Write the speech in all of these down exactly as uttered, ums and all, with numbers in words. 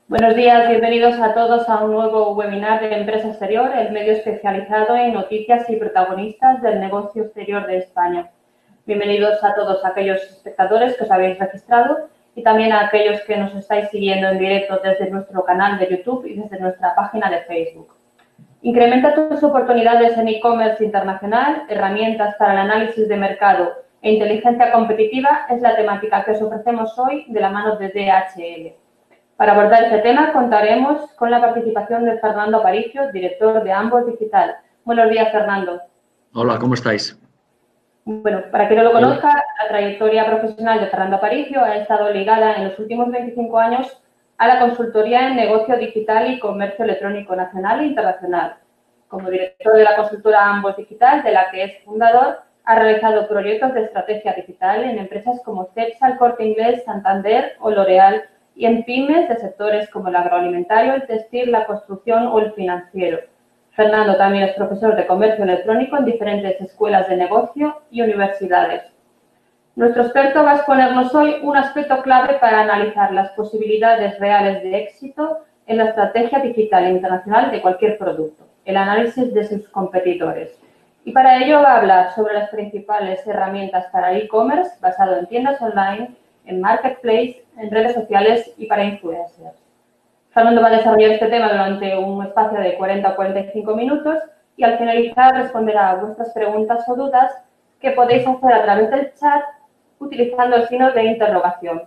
Buenos días, bienvenidos a todos a un nuevo webinar de Empresa Exterior, el medio especializado en noticias y protagonistas del negocio exterior de España. Bienvenidos a todos aquellos espectadores que os habéis registrado y también a aquellos que nos estáis siguiendo en directo desde nuestro canal de YouTube y desde nuestra página de Facebook. Incrementa tus oportunidades en e-commerce internacional, herramientas para el análisis de mercado e inteligencia competitiva es la temática que os ofrecemos hoy de la mano de D H L. Para abordar este tema contaremos con la participación de Fernando Aparicio, director de Ambos Digital. Buenos días, Fernando. Hola, ¿cómo estáis? Bueno, para quien no lo conozca, la trayectoria profesional de Fernando Aparicio ha estado ligada en los últimos veinticinco años a la consultoría en negocio digital y comercio electrónico nacional e internacional. Como director de la consultora Ambos Digital, de la que es fundador, ha realizado proyectos de estrategia digital en empresas como Cepsa, El Corte Inglés, Santander o L'Oréal, y en pymes de sectores como el agroalimentario, el textil, la construcción o el financiero. Fernando también es profesor de comercio electrónico en diferentes escuelas de negocio y universidades. Nuestro experto va a exponernos hoy un aspecto clave para analizar las posibilidades reales de éxito en la estrategia digital internacional de cualquier producto, el análisis de sus competidores. Y para ello va a hablar sobre las principales herramientas para el e-commerce basado en tiendas online, en marketplace, en redes sociales y para influencers. Fernando va a desarrollar este tema durante un espacio de cuarenta a cuarenta y cinco minutos y al finalizar responderá a vuestras preguntas o dudas que podéis hacer a través del chat utilizando el signo de interrogación.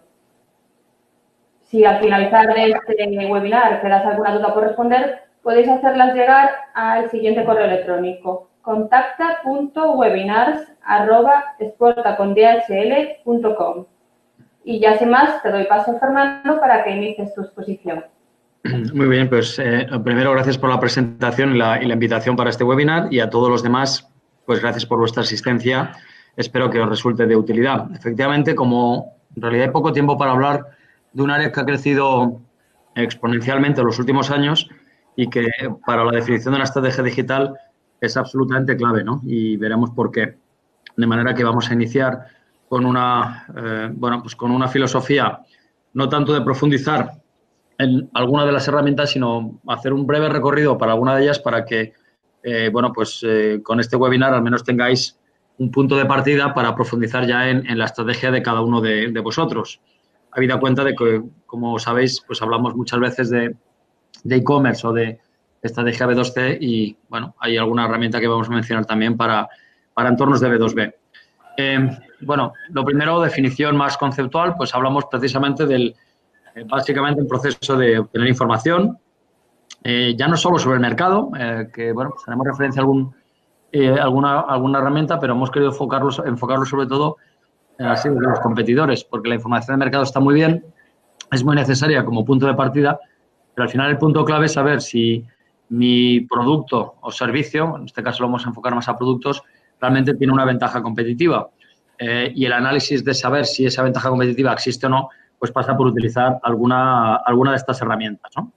Si al finalizar de este webinar quedáis alguna duda por responder, podéis hacerlas llegar al siguiente correo electrónico: contacta punto webinars arroba exportacondhl punto com. Y ya sin más, te doy paso, Fernando, para que inicies tu exposición. Muy bien, pues eh, primero gracias por la presentación y la, y la invitación para este webinar, y a todos los demás, pues gracias por vuestra asistencia. Espero que os resulte de utilidad. Efectivamente, como en realidad hay poco tiempo para hablar de un área que ha crecido exponencialmente en los últimos años y que para la definición de una estrategia digital es absolutamente clave, ¿no? Y veremos por qué. De manera que vamos a iniciar con una, eh, bueno, pues con una filosofía no tanto de profundizar en alguna de las herramientas, sino hacer un breve recorrido para alguna de ellas para que, eh, bueno, pues eh, con este webinar al menos tengáis un punto de partida para profundizar ya en, en la estrategia de cada uno de, de vosotros. Habida cuenta de que, como sabéis, pues hablamos muchas veces de de e-commerce o de estrategia B dos C y, bueno, hay alguna herramienta que vamos a mencionar también para, para entornos de B dos B. Eh, bueno, lo primero, definición más conceptual, pues hablamos precisamente del, eh, básicamente, un proceso de obtener información, eh, ya no solo sobre el mercado, eh, que, bueno, pues tenemos referencia a algún, eh, alguna, alguna herramienta, pero hemos querido enfocarlo, enfocarlo sobre todo en las de los competidores, porque la información de mercado está muy bien, es muy necesaria como punto de partida, pero al final el punto clave es saber si mi producto o servicio, en este caso lo vamos a enfocar más a productos, realmente tiene una ventaja competitiva. Eh, y el análisis de saber si esa ventaja competitiva existe o no, pues pasa por utilizar alguna, alguna de estas herramientas, ¿no?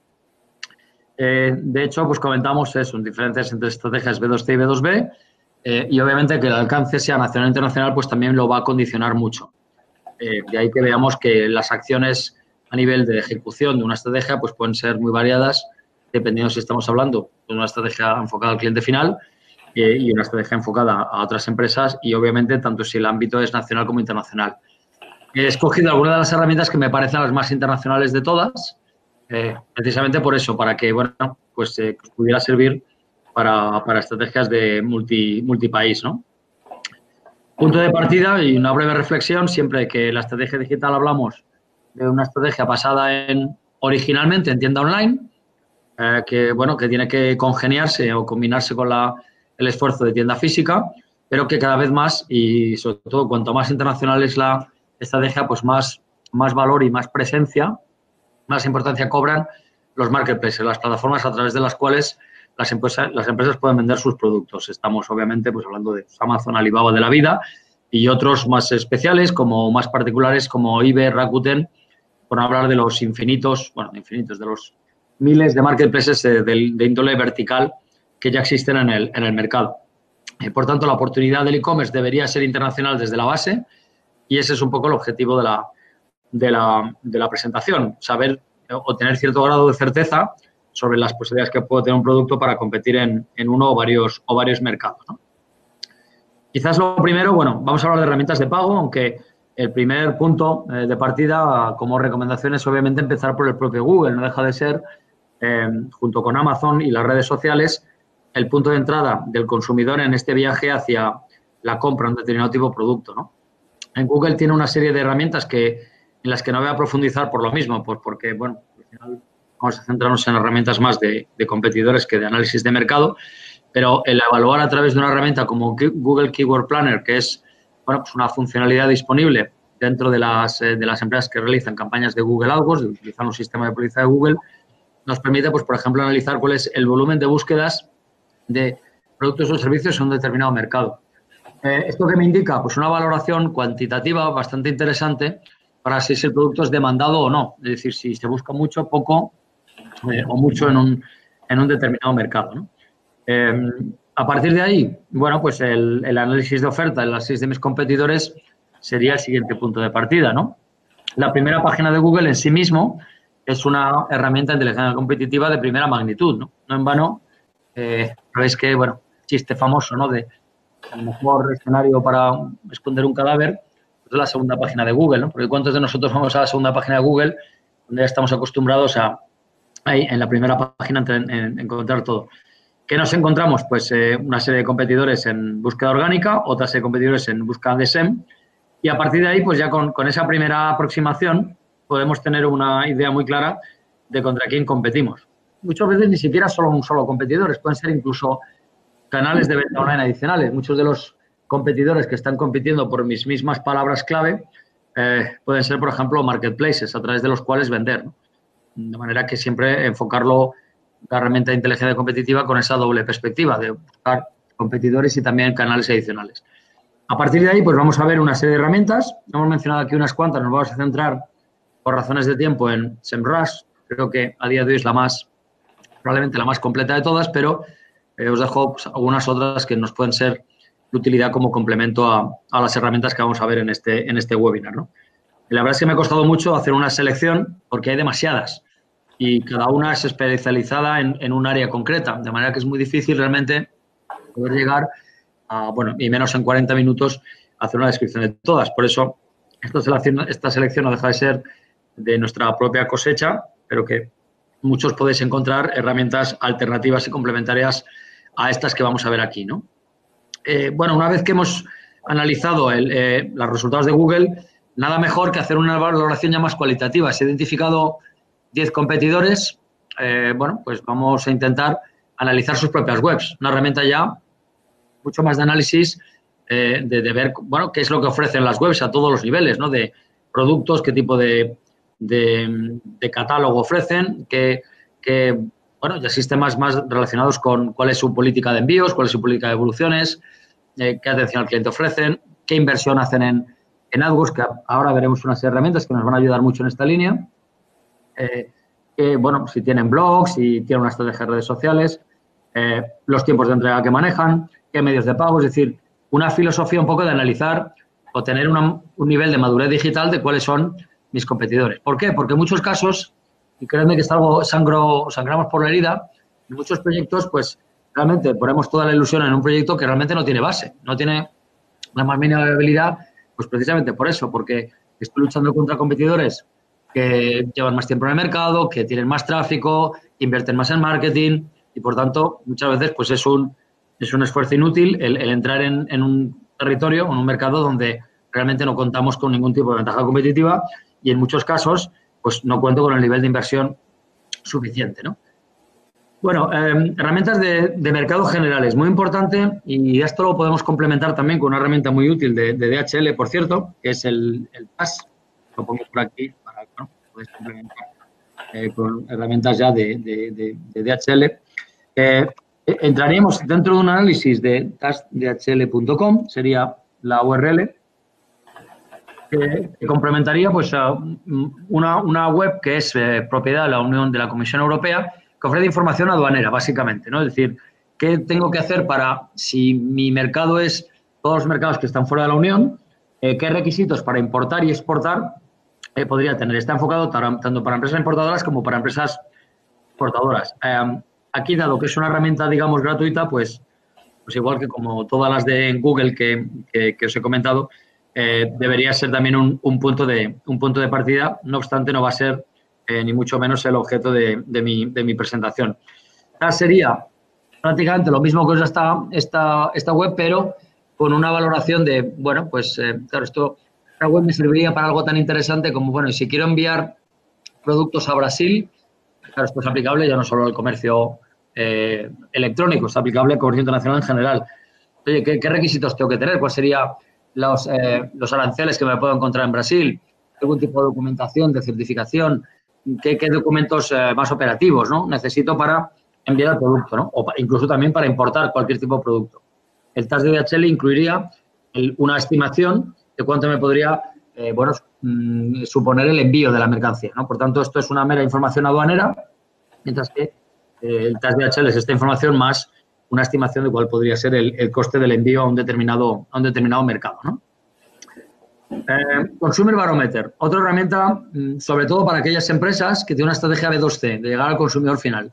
Eh, de hecho, pues comentamos eso, en diferentes entre estrategias B dos C y B dos B, eh, y obviamente que el alcance sea nacional o internacional, pues también lo va a condicionar mucho. Eh, de ahí que veamos que las acciones a nivel de ejecución de una estrategia pues pueden ser muy variadas, dependiendo si estamos hablando de una estrategia enfocada al cliente final eh, y una estrategia enfocada a otras empresas, y obviamente tanto si el ámbito es nacional como internacional. He escogido algunas de las herramientas que me parecen las más internacionales de todas, eh, precisamente por eso, para que, bueno, pues eh, os pudiera servir para, para estrategias de multi, multipaís, ¿no? Punto de partida y una breve reflexión: siempre que la estrategia digital hablamos de una estrategia basada en, originalmente, en tienda online, eh, que, bueno, que tiene que congeniarse o combinarse con la, el esfuerzo de tienda física, pero que cada vez más, y sobre todo cuanto más internacional es la estrategia, pues más, más valor y más presencia, más importancia cobran los marketplaces, las plataformas a través de las cuales las empresas, las empresas pueden vender sus productos. Estamos, obviamente, pues hablando de Amazon, Alibaba de la vida y otros más especiales, como más particulares, como eBay, Rakuten, por no hablar de los infinitos, bueno, infinitos, de los miles de marketplaces de, de, de índole vertical que ya existen en el, en el mercado. Eh, por tanto, la oportunidad del e-commerce debería ser internacional desde la base, y ese es un poco el objetivo de la, de la, de la presentación, saber o tener cierto grado de certeza sobre las posibilidades que puede tener un producto para competir en, en uno o varios, o varios mercados, ¿no? Quizás lo primero, bueno, vamos a hablar de herramientas de pago, aunque el primer punto eh, de partida como recomendación es obviamente empezar por el propio Google. No deja de ser, eh, junto con Amazon y las redes sociales, el punto de entrada del consumidor en este viaje hacia la compra de un determinado tipo de producto, ¿no? En Google tiene una serie de herramientas que, en las que no voy a profundizar por lo mismo, pues porque, bueno, al final vamos a centrarnos en herramientas más de, de competidores que de análisis de mercado, pero el evaluar a través de una herramienta como Google Keyword Planner, que es, bueno, pues una funcionalidad disponible dentro de las, eh, de las empresas que realizan campañas de Google AdWords, de utilizar un sistema de publicidad de Google, nos permite, pues, por ejemplo, analizar cuál es el volumen de búsquedas de productos o servicios en un determinado mercado. Eh, ¿Esto qué me indica? Pues una valoración cuantitativa bastante interesante para si el producto es demandado o no. Es decir, si se busca mucho, poco eh, o mucho en un, en un determinado mercado, ¿no? Eh, a partir de ahí, bueno, pues el, el análisis de oferta, el análisis de mis competidores sería el siguiente punto de partida, ¿no? La primera página de Google en sí mismo es una herramienta de inteligencia competitiva de primera magnitud, ¿no? No en vano, eh, sabéis que, bueno, chiste famoso, ¿no? De el mejor escenario para esconder un cadáver es la segunda página de Google, ¿no? Porque ¿cuántos de nosotros vamos a la segunda página de Google donde ya estamos acostumbrados a, ahí, en la primera página, en, en, encontrar todo? ¿Qué nos encontramos? Pues eh, una serie de competidores en búsqueda orgánica, otra serie de competidores en búsqueda de S E M, y a partir de ahí, pues ya con, con esa primera aproximación podemos tener una idea muy clara de contra quién competimos. Muchas veces ni siquiera solo un solo competidor, pueden ser incluso canales de venta online adicionales. Muchos de los competidores que están compitiendo por mis mismas palabras clave eh, pueden ser, por ejemplo, marketplaces a través de los cuales vender, ¿no? De manera que siempre enfocarlo la herramienta de inteligencia competitiva con esa doble perspectiva de buscar competidores y también canales adicionales. A partir de ahí, pues vamos a ver una serie de herramientas. Hemos mencionado aquí unas cuantas, nos vamos a centrar por razones de tiempo en SEMrush. Creo que a día de hoy es la más, probablemente la más completa de todas, pero eh, os dejo pues, algunas otras que nos pueden ser de utilidad como complemento a, a las herramientas que vamos a ver en este, en este webinar, ¿no? Y la verdad es que me ha costado mucho hacer una selección porque hay demasiadas y cada una es especializada en, en un área concreta, de manera que es muy difícil realmente poder llegar a, bueno, y menos en cuarenta minutos, a hacer una descripción de todas. Por eso, esta selección, esta selección no deja de ser de nuestra propia cosecha, pero que muchos podéis encontrar herramientas alternativas y complementarias a estas que vamos a ver aquí, ¿no? Eh, bueno, una vez que hemos analizado el, eh, los resultados de Google, nada mejor que hacer una valoración ya más cualitativa. Se ha identificado diez competidores, eh, bueno, pues vamos a intentar analizar sus propias webs. Una herramienta ya mucho más de análisis, eh, de, de ver, bueno, qué es lo que ofrecen las webs a todos los niveles, ¿no? De productos, qué tipo de, de, de catálogo ofrecen, qué, qué, bueno, ya sistemas más relacionados con cuál es su política de envíos, cuál es su política de evoluciones, eh, qué atención al cliente ofrecen, qué inversión hacen en, en AdWords, que ahora veremos unas herramientas que nos van a ayudar mucho en esta línea. Eh, que, bueno, si tienen blogs, si tienen una estrategia de redes sociales, eh, los tiempos de entrega que manejan, qué medios de pago, es decir, una filosofía un poco de analizar o tener una, un nivel de madurez digital de cuáles son mis competidores. ¿Por qué? Porque en muchos casos, y créanme que es algo, sangro, sangramos por la herida, en muchos proyectos, pues, realmente ponemos toda la ilusión en un proyecto que realmente no tiene base, no tiene la más mínima habilidad, pues precisamente por eso, porque estoy luchando contra competidores que llevan más tiempo en el mercado, que tienen más tráfico, que invierten más en marketing y, por tanto, muchas veces pues es un, es un esfuerzo inútil el, el entrar en, en un territorio, en un mercado donde realmente no contamos con ningún tipo de ventaja competitiva y, en muchos casos, pues no cuento con el nivel de inversión suficiente, ¿no? Bueno, eh, herramientas de, de mercado generales, muy importante, y esto lo podemos complementar también con una herramienta muy útil de, de D H L, por cierto, que es el, el P A S. Lo pongo por aquí para que ¿no? podáis complementar eh, con herramientas ya de, de, de, de D H L. Eh, entraríamos dentro de un análisis de task d h l punto com, sería la U R L, que, que complementaría pues, a una, una web que es eh, propiedad de la Unión de la Comisión Europea, que ofrece información aduanera, básicamente, ¿no? Es decir, ¿qué tengo que hacer para, si mi mercado es todos los mercados que están fuera de la Unión, eh, qué requisitos para importar y exportar eh, podría tener. Está enfocado tanto para empresas importadoras como para empresas exportadoras. Eh, aquí, dado que es una herramienta, digamos, gratuita, pues, pues igual que como todas las de Google que, que, que os he comentado, eh, debería ser también un, un, punto de, un punto de partida. No obstante, no va a ser eh, ni mucho menos el objeto de, de, mi, de mi presentación. Esta sería prácticamente lo mismo que os da esta, esta, esta web, pero con una valoración de, bueno, pues, eh, claro, esto, esta web me serviría para algo tan interesante como, bueno, y si quiero enviar productos a Brasil, claro, esto es aplicable ya no solo al comercio eh, electrónico, es aplicable al comercio internacional en general. Oye, ¿qué, qué requisitos tengo que tener? ¿Cuáles serían los, eh, los aranceles que me puedo encontrar en Brasil? ¿Algún tipo de documentación, de certificación? ¿Qué, qué documentos eh, más operativos, ¿no? necesito para enviar el producto, ¿no? O para, incluso también para importar cualquier tipo de producto? El tax de D H L incluiría el, una estimación de cuánto me podría eh, bueno, mmm, suponer el envío de la mercancía, ¿no? Por tanto, esto es una mera información aduanera, mientras que eh, el tax de D H L es esta información más una estimación de cuál podría ser el, el coste del envío a un determinado, a un determinado mercado, ¿no? Eh, Consumer Barometer, otra herramienta, mmm, sobre todo para aquellas empresas que tienen una estrategia B dos C, de llegar al consumidor final.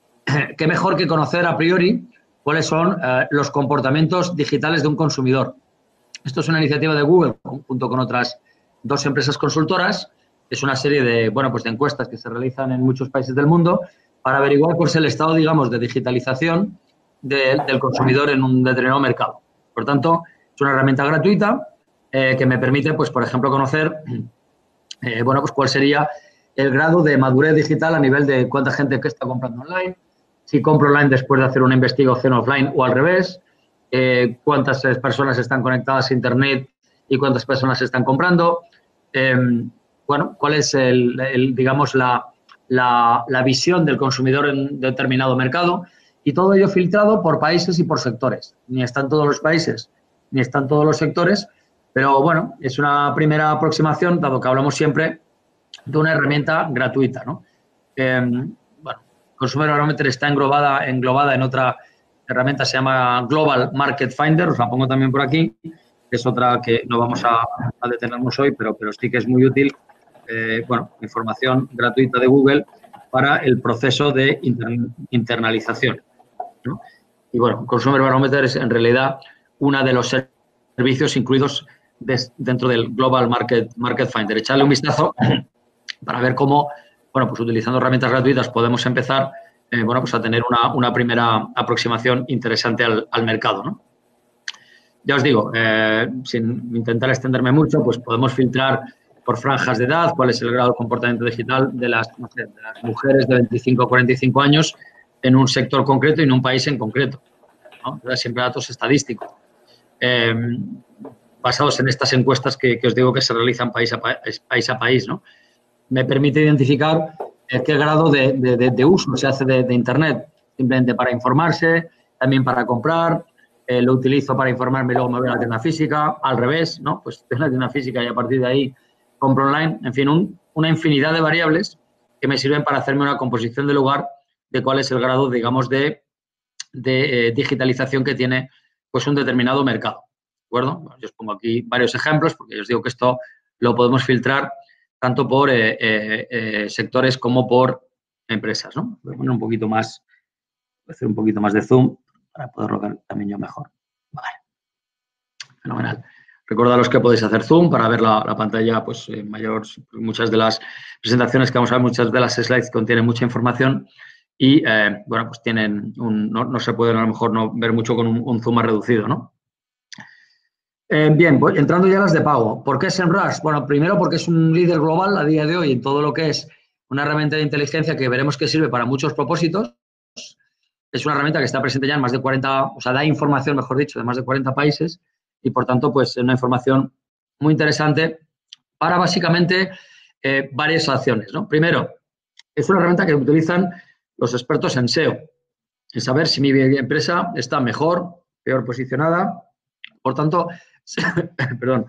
Qué mejor que conocer a priori cuáles son eh, los comportamientos digitales de un consumidor. Esto es una iniciativa de Google junto con otras dos empresas consultoras. Es una serie de, bueno, pues de encuestas que se realizan en muchos países del mundo para averiguar cuál es el estado, digamos, de digitalización de, del consumidor en un determinado mercado. Por tanto, es una herramienta gratuita eh, que me permite, pues, por ejemplo, conocer, eh, bueno, pues cuál sería el grado de madurez digital a nivel de cuánta gente que está comprando online, si compro online después de hacer una investigación offline o al revés, eh, cuántas personas están conectadas a Internet y cuántas personas están comprando, eh, bueno, cuál es, el, el, digamos, la, la, la visión del consumidor en determinado mercado, y todo ello filtrado por países y por sectores. Ni están todos los países, ni están todos los sectores, pero, bueno, es una primera aproximación, dado que hablamos siempre de una herramienta gratuita, ¿no? Eh, bueno, Consumer Barometer está englobada, englobada en otra herramienta, se llama Global Market Finder, os la pongo también por aquí, que es otra que no vamos a, a detenernos hoy, pero, pero sí que es muy útil. Eh, bueno, información gratuita de Google para el proceso de inter, internalización, ¿no? Y, bueno, Consumer Barometer es en realidad uno de los servicios incluidos des, dentro del Global Market, Market Finder. Echarle un vistazo para ver cómo, bueno, pues utilizando herramientas gratuitas podemos empezar, eh, bueno, pues a tener una, una primera aproximación interesante al, al mercado, ¿no? Ya os digo, eh, sin intentar extenderme mucho, pues podemos filtrar por franjas de edad cuál es el grado de comportamiento digital de las, no sé, de las mujeres de veinticinco a cuarenta y cinco años en un sector concreto y en un país en concreto, ¿no? Siempre datos estadísticos. Eh, basados en estas encuestas que, que os digo que se realizan país a, pa país, a país, ¿no? Me permite identificar qué grado de, de, de uso se hace de, de Internet, simplemente para informarse, también para comprar, eh, lo utilizo para informarme y luego me voy a la tienda física, al revés, ¿no? Pues tengo la tienda física y a partir de ahí compro online, en fin, un, una infinidad de variables que me sirven para hacerme una composición de lugar de cuál es el grado, digamos, de, de eh, digitalización que tiene, pues, un determinado mercado, ¿de acuerdo? Bueno, yo os pongo aquí varios ejemplos porque os digo que esto lo podemos filtrar tanto por eh, eh, eh, sectores como por empresas, ¿no? Voy a poner un poquito más, voy a hacer un poquito más de zoom para poderlo ver también yo mejor. Vale. Fenomenal. Recordaros que podéis hacer zoom para ver la, la pantalla, pues, eh, mayor. Muchas de las presentaciones que vamos a ver, muchas de las slides contienen mucha información y, eh, bueno, pues tienen un, no, no se pueden a lo mejor no ver mucho con un, un zoom más reducido, ¿no? Eh, bien, voy entrando ya a las de pago. ¿Por qué SEMrush? Bueno, primero porque es un líder global a día de hoy en todo lo que es una herramienta de inteligencia que veremos que sirve para muchos propósitos. Es una herramienta que está presente ya en más de cuarenta, o sea, da información, mejor dicho, de más de cuarenta países y, por tanto, pues es una información muy interesante para, básicamente, eh, varias acciones, ¿no? Primero, es una herramienta que utilizan los expertos en S E O, en saber si mi empresa está mejor, peor posicionada. Por tanto, perdón,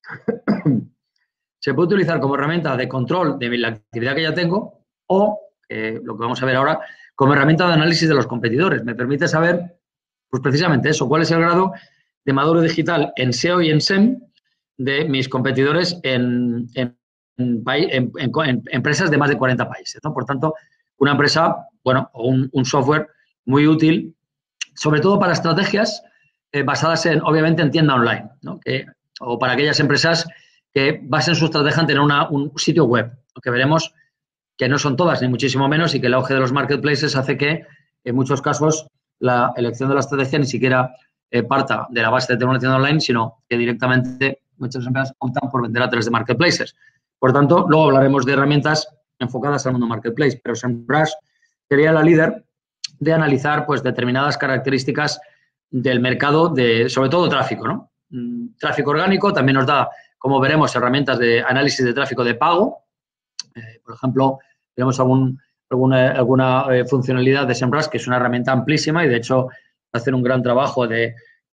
se puede utilizar como herramienta de control de la actividad que ya tengo o, eh, lo que vamos a ver ahora, como herramienta de análisis de los competidores. Me permite saber, pues, precisamente eso, cuál es el grado de maduro digital en S E O y en S E M de mis competidores en, en en, en, en, en empresas de más de cuarenta países, ¿no? Por tanto, una empresa, bueno, o un, un software muy útil, sobre todo para estrategias eh, basadas en, obviamente, en tienda online, ¿no? Que, o para aquellas empresas que basen su estrategia en tener una, un sitio web, que veremos que no son todas, ni muchísimo menos, y que el auge de los marketplaces hace que, en muchos casos, la elección de la estrategia ni siquiera eh, parta de la base de tener una tienda online, sino que directamente muchas empresas optan por vender a través de marketplaces. Por tanto, luego hablaremos de herramientas enfocadas al mundo marketplace, pero SEMrush sería la líder de analizar pues, determinadas características del mercado, de, sobre todo tráfico, ¿no? Tráfico orgánico, también nos da, como veremos, herramientas de análisis de tráfico de pago. Eh, por ejemplo, tenemos algún, alguna, alguna eh, funcionalidad de SEMrush, que es una herramienta amplísima y, de hecho, hacer un gran trabajo de,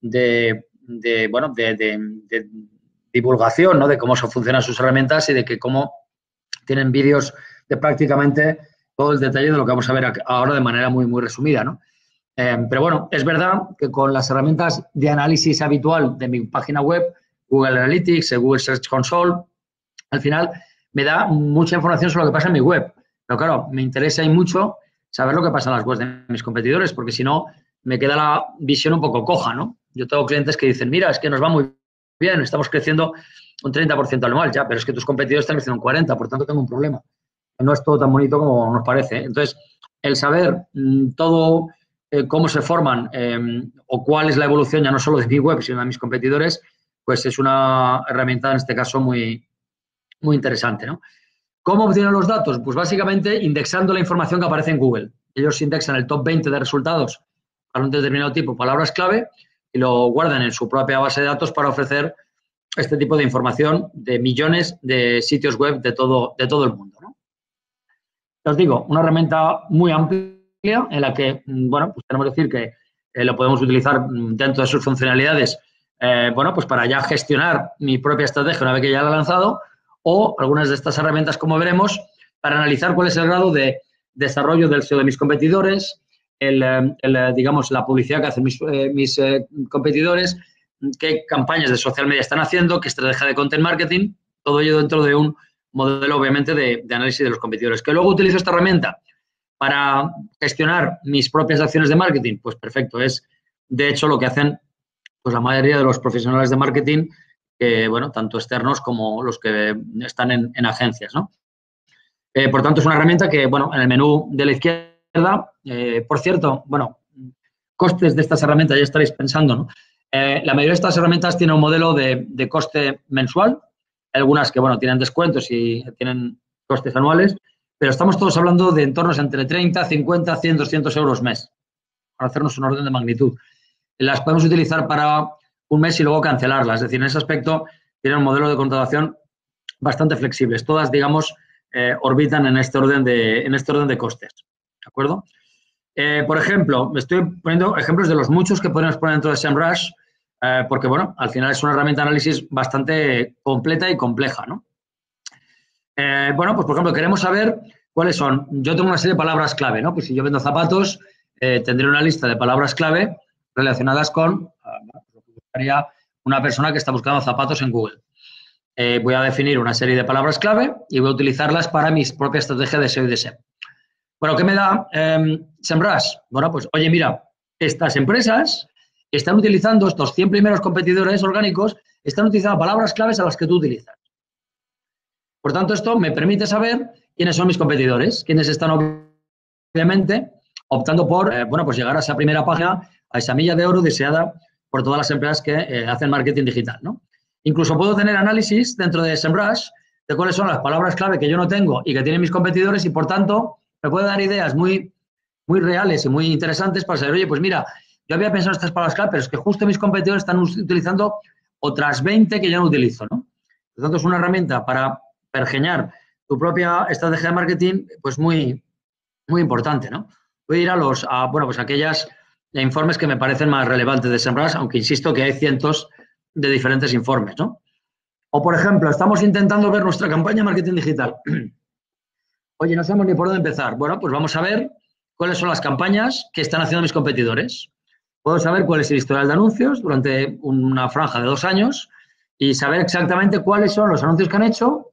de, de bueno, de, de, de divulgación, ¿no? De cómo funcionan sus herramientas y de que cómo tienen vídeos de prácticamente todo el detalle de lo que vamos a ver ahora de manera muy, muy resumida, ¿no? Eh, pero bueno, es verdad que con las herramientas de análisis habitual de mi página web, Google Analytics, Google Search Console, al final me da mucha información sobre lo que pasa en mi web. Pero claro, me interesa y mucho saber lo que pasa en las webs de mis competidores, porque si no, me queda la visión un poco coja, ¿no? Yo tengo clientes que dicen, mira, es que nos va muy bien, estamos creciendo un treinta por ciento anual ya, pero es que tus competidores están creciendo un cuarenta por ciento, por tanto tengo un problema. No es todo tan bonito como nos parece. Entonces, el saber mmm, todo eh, cómo se forman eh, o cuál es la evolución ya no solo de mi web, sino de mis competidores, pues es una herramienta en este caso muy, muy interesante, ¿no? ¿Cómo obtienen los datos? Pues básicamente indexando la información que aparece en Google. Ellos indexan el top veinte de resultados para un determinado tipo de palabras clave y lo guardan en su propia base de datos para ofrecer este tipo de información de millones de sitios web de todo, de todo el mundo, ¿no? Os digo, una herramienta muy amplia en la que, bueno, pues tenemos que decir que eh, lo podemos utilizar dentro de sus funcionalidades, eh, bueno, pues para ya gestionar mi propia estrategia una vez que ya la he lanzado, o algunas de estas herramientas, como veremos, para analizar cuál es el grado de desarrollo del S E O de mis competidores, el, el, digamos, la publicidad que hacen mis, eh, mis eh, competidores, qué campañas de social media están haciendo, qué estrategia de content marketing, todo ello dentro de un modelo, obviamente, de, de análisis de los competidores. ¿Que luego utilizo esta herramienta para gestionar mis propias acciones de marketing? Pues perfecto, es de hecho lo que hacen pues, la mayoría de los profesionales de marketing, que, bueno, tanto externos como los que están en, en agencias, ¿no? Eh, por tanto, es una herramienta que, bueno, en el menú de la izquierda, eh, por cierto, bueno, costes de estas herramientas ya estaréis pensando, ¿no? Eh, la mayoría de estas herramientas tienen un modelo de, de coste mensual, algunas que, bueno, tienen descuentos y tienen costes anuales, pero estamos todos hablando de entornos entre treinta, cincuenta, cien, doscientos euros mes, para hacernos un orden de magnitud. Las podemos utilizar para un mes y luego cancelarlas, es decir, en ese aspecto tienen un modelo de contratación bastante flexibles. Todas, digamos, eh, orbitan en este orden de, en este orden de costes, ¿de acuerdo? Eh, por ejemplo, me estoy poniendo ejemplos de los muchos que podemos poner dentro de SEMrush, eh, porque, bueno, al final es una herramienta de análisis bastante completa y compleja, ¿no? Eh, bueno, pues, por ejemplo, queremos saber cuáles son. Yo tengo una serie de palabras clave, ¿no? Pues si yo vendo zapatos, eh, tendré una lista de palabras clave relacionadas con, uh, buscaría una persona que está buscando zapatos en Google. Eh, voy a definir una serie de palabras clave y voy a utilizarlas para mi propia estrategia de S E O y de S E M. Bueno, ¿qué me da eh, SEMrush? Bueno, pues, oye, mira, estas empresas están utilizando, estos cien primeros competidores orgánicos, están utilizando palabras claves a las que tú utilizas. Por tanto, esto me permite saber quiénes son mis competidores, quiénes están, obviamente, optando por, eh, bueno, pues llegar a esa primera página, a esa milla de oro deseada por todas las empresas que eh, hacen marketing digital, ¿no? Incluso puedo tener análisis dentro de SEMrush de cuáles son las palabras clave que yo no tengo y que tienen mis competidores y, por tanto, me puede dar ideas muy, muy reales y muy interesantes para saber, oye, pues mira, yo había pensado en estas palabras clave, pero es que justo mis competidores están utilizando otras veinte que yo no utilizo, ¿no? Por tanto, es una herramienta para pergeñar tu propia estrategia de marketing, pues muy, muy importante, ¿no? Voy a ir a los, a, bueno, pues aquellas informes que me parecen más relevantes de SEMrush, aunque insisto que hay cientos de diferentes informes, ¿no? O, por ejemplo, estamos intentando ver nuestra campaña de marketing digital. Oye, no sabemos ni por dónde empezar. Bueno, pues vamos a ver cuáles son las campañas que están haciendo mis competidores. Puedo saber cuál es el historial de anuncios durante una franja de dos años y saber exactamente cuáles son los anuncios que han hecho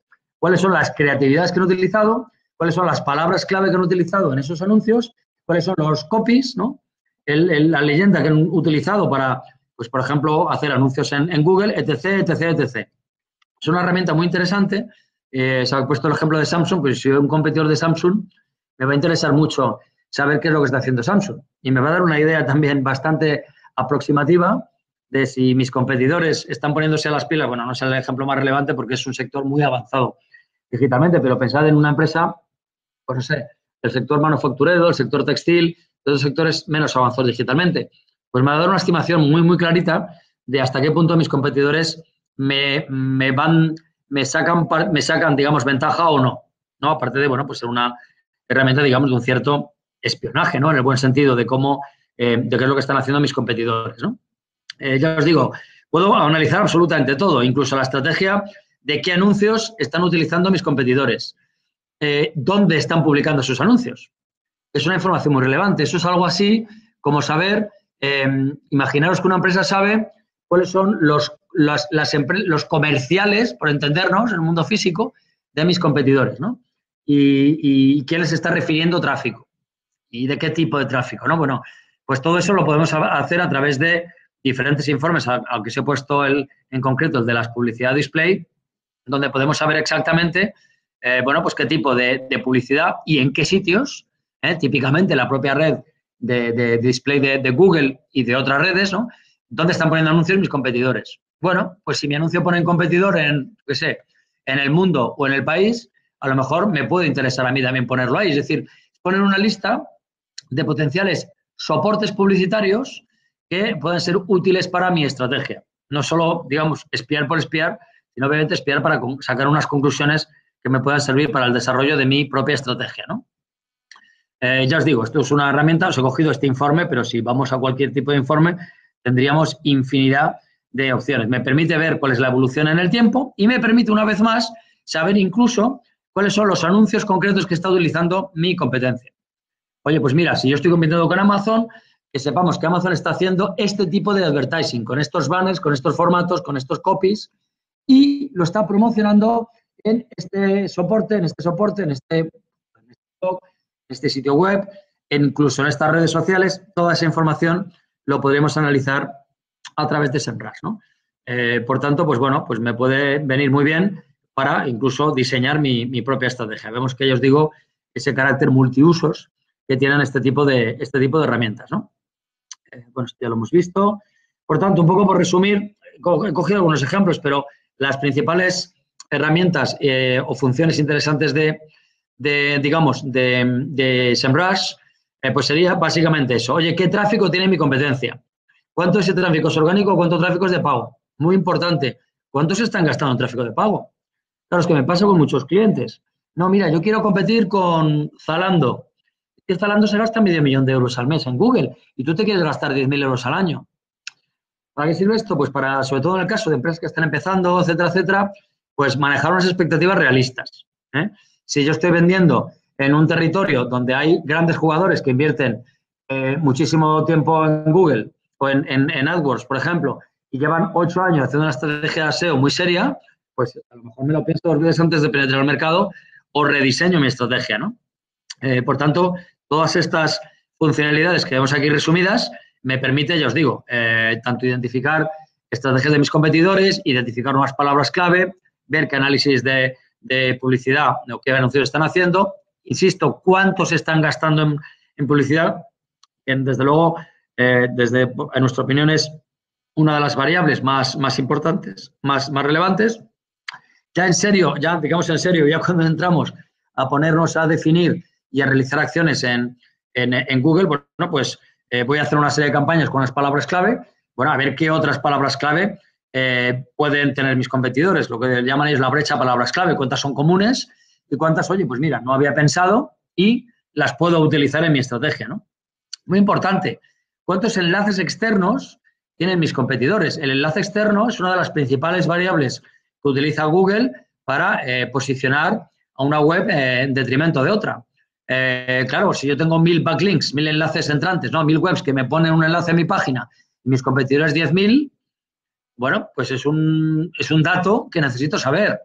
cuáles son las creatividades que han utilizado, cuáles son las palabras clave que han utilizado en esos anuncios, cuáles son los copies, ¿no? El, el, la leyenda que han utilizado para, pues, por ejemplo, hacer anuncios en, en Google, etc, etc, etcétera. Es una herramienta muy interesante. Eh, se ha puesto el ejemplo de Samsung, pues si soy un competidor de Samsung, me va a interesar mucho saber qué es lo que está haciendo Samsung. Y me va a dar una idea también bastante aproximativa de si mis competidores están poniéndose a las pilas. Bueno, no es el ejemplo más relevante porque es un sector muy avanzado digitalmente, pero pensad en una empresa, pues no sé, el sector manufacturero, el sector textil, todos los sectores menos avanzados digitalmente. Pues me va a dar una estimación muy, muy clarita de hasta qué punto mis competidores me, me van, me sacan, me sacan, digamos, ventaja o no, ¿no? Aparte de, bueno, pues ser una herramienta, digamos, de un cierto espionaje, ¿no? En el buen sentido de cómo, eh, de qué es lo que están haciendo mis competidores, ¿no? Eh, ya os digo, puedo analizar absolutamente todo, incluso la estrategia de qué anuncios están utilizando mis competidores, eh, dónde están publicando sus anuncios. Es una información muy relevante. Eso es algo así como saber, eh, imaginaros que una empresa sabe cuáles son los, las, las los comerciales, por entendernos, en el mundo físico, de mis competidores, ¿no? Y, y quién les está refiriendo tráfico y de qué tipo de tráfico, ¿no? Bueno, pues todo eso lo podemos hacer a través de diferentes informes, aunque se he puesto el, en concreto el de las publicidad display, donde podemos saber exactamente, eh, bueno, pues qué tipo de, de publicidad y en qué sitios, eh, típicamente la propia red de, de display de, de Google y de otras redes, ¿no? ¿Dónde están poniendo anuncios mis competidores? Bueno, pues si mi anuncio pone en competidor en, qué sé, en el mundo o en el país, a lo mejor me puede interesar a mí también ponerlo ahí. Es decir, poner una lista de potenciales soportes publicitarios que pueden ser útiles para mi estrategia. No solo, digamos, espiar por espiar, sino obviamente espiar para sacar unas conclusiones que me puedan servir para el desarrollo de mi propia estrategia, ¿no? Eh, ya os digo, esto es una herramienta, os he cogido este informe, pero si vamos a cualquier tipo de informe, tendríamos infinidad de opciones. Me permite ver cuál es la evolución en el tiempo y me permite, una vez más, saber incluso cuáles son los anuncios concretos que está utilizando mi competencia. Oye, pues mira, si yo estoy compitiendo con Amazon, que sepamos que Amazon está haciendo este tipo de advertising, con estos banners, con estos formatos, con estos copies, y lo está promocionando en este soporte, en este soporte, en este, en este blog, en este sitio web, incluso en estas redes sociales. Toda esa información lo podremos analizar a través de SEMrush, ¿no? Eh, por tanto, pues bueno, pues me puede venir muy bien para incluso diseñar mi, mi propia estrategia. Vemos que ya os digo ese carácter multiusos que tienen este tipo de, este tipo de herramientas, ¿no? Eh, bueno, esto ya lo hemos visto. Por tanto, un poco por resumir, he cogido algunos ejemplos, pero las principales herramientas eh, o funciones interesantes de, de digamos, de, de SEMrush, eh, pues sería básicamente eso. Oye, ¿qué tráfico tiene mi competencia? ¿Cuánto de ese tráfico es orgánico? ¿Cuánto tráfico es de pago? Muy importante. ¿Cuántos están gastando en tráfico de pago? Claro, es que me pasa con muchos clientes. No, mira, yo quiero competir con Zalando. Y Zalando se gasta medio millón de euros al mes en Google y tú te quieres gastar diez mil euros al año. ¿Para qué sirve esto? Pues para, sobre todo en el caso de empresas que están empezando, etcétera, etcétera, pues manejar unas expectativas realistas, ¿eh? Si yo estoy vendiendo en un territorio donde hay grandes jugadores que invierten eh, muchísimo tiempo en Google o en, en, en AdWords, por ejemplo, y llevan ocho años haciendo una estrategia de S E O muy seria, pues a lo mejor me lo pienso dos veces antes de penetrar el mercado o rediseño mi estrategia, ¿no? Eh, por tanto, todas estas funcionalidades que vemos aquí resumidas me permite, ya os digo, eh, tanto identificar estrategias de mis competidores, identificar unas palabras clave, ver qué análisis de, de publicidad o qué anuncios están haciendo. Insisto, cuántos están gastando en, en publicidad, que desde luego, eh, desde, en nuestra opinión, es una de las variables más, más importantes, más, más relevantes. Ya en serio, ya digamos en serio, ya cuando entramos a ponernos a definir y a realizar acciones en, en, en Google, bueno, pues eh, voy a hacer una serie de campañas con unas palabras clave, bueno, a ver qué otras palabras clave eh, pueden tener mis competidores, lo que llaman ellos la brecha palabras clave, cuántas son comunes y cuántas, oye, pues mira, no había pensado y las puedo utilizar en mi estrategia, ¿no? Muy importante, ¿cuántos enlaces externos tienen mis competidores? El enlace externo es una de las principales variables que utiliza Google para eh, posicionar a una web eh, en detrimento de otra. Eh, claro, si yo tengo mil backlinks, mil enlaces entrantes, ¿no? Mil webs que me ponen un enlace a mi página y mis competidores diez mil, bueno, pues es un, es un dato que necesito saber.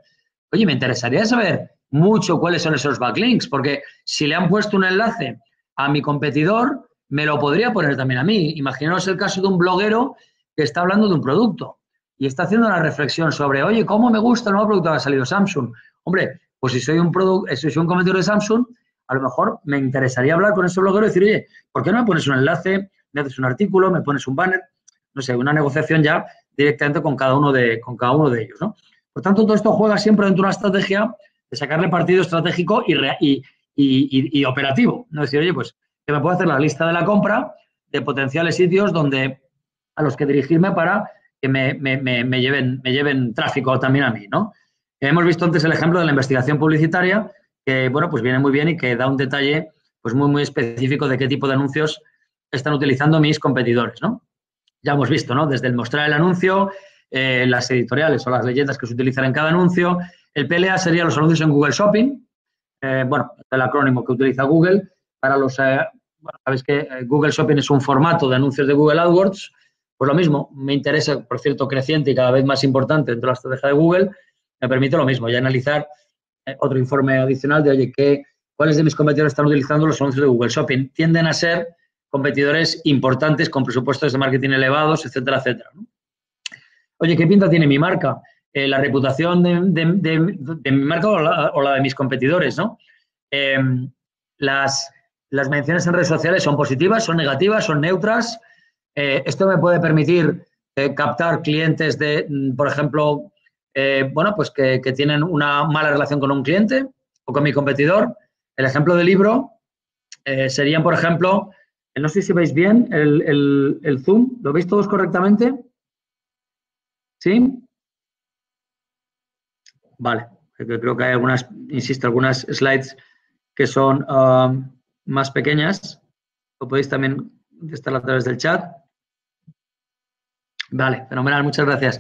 Oye, me interesaría saber mucho cuáles son esos backlinks, porque si le han puesto un enlace a mi competidor, me lo podría poner también a mí. Imaginaos el caso de un bloguero que está hablando de un producto y está haciendo una reflexión sobre, oye, ¿cómo me gusta el nuevo producto que ha salido Samsung? Hombre, pues si soy un produ- si soy un competidor de Samsung, a lo mejor me interesaría hablar con ese bloguero y decir, oye, ¿por qué no me pones un enlace, me haces un artículo, me pones un banner? No sé, una negociación ya directamente con cada uno de, con cada uno de ellos, ¿no? Por tanto, todo esto juega siempre dentro de una estrategia de sacarle partido estratégico y, re, y, y, y, y operativo. No decir, oye, pues que me puedo hacer la lista de la compra de potenciales sitios donde a los que dirigirme para que me, me, me, me, lleven, me lleven tráfico también a mí, ¿no? Hemos visto antes el ejemplo de la investigación publicitaria, que, bueno, pues viene muy bien y que da un detalle pues muy, muy específico de qué tipo de anuncios están utilizando mis competidores, ¿no? Ya hemos visto, ¿no? Desde el mostrar el anuncio, eh, las editoriales o las leyendas que se utilizan en cada anuncio. El P L A sería los anuncios en Google Shopping, eh, bueno, el acrónimo que utiliza Google para los... Eh, bueno, sabéis que Google Shopping es un formato de anuncios de Google AdWords. Pues lo mismo, me interesa, por cierto, creciente y cada vez más importante dentro de la estrategia de Google, me permite lo mismo, ya analizar eh, otro informe adicional de, oye, ¿qué, ¿cuáles de mis competidores están utilizando los anuncios de Google Shopping? Tienden a ser competidores importantes con presupuestos de marketing elevados, etcétera, etcétera, ¿no? Oye, ¿qué pinta tiene mi marca? Eh, la reputación de, de, de, de mi marca o la, o la de mis competidores, ¿no? Eh, las, las menciones en redes sociales son positivas, son negativas, son neutras. Eh, esto me puede permitir eh, captar clientes de, por ejemplo, eh, bueno, pues que, que tienen una mala relación con un cliente o con mi competidor. El ejemplo del libro eh, serían, por ejemplo, no sé si veis bien el, el, el Zoom. ¿Lo veis todos correctamente? ¿Sí? Vale. Creo que hay algunas, insisto, algunas slides que son uh, más pequeñas. Lo podéis también estar a través del chat. Vale, fenomenal, muchas gracias.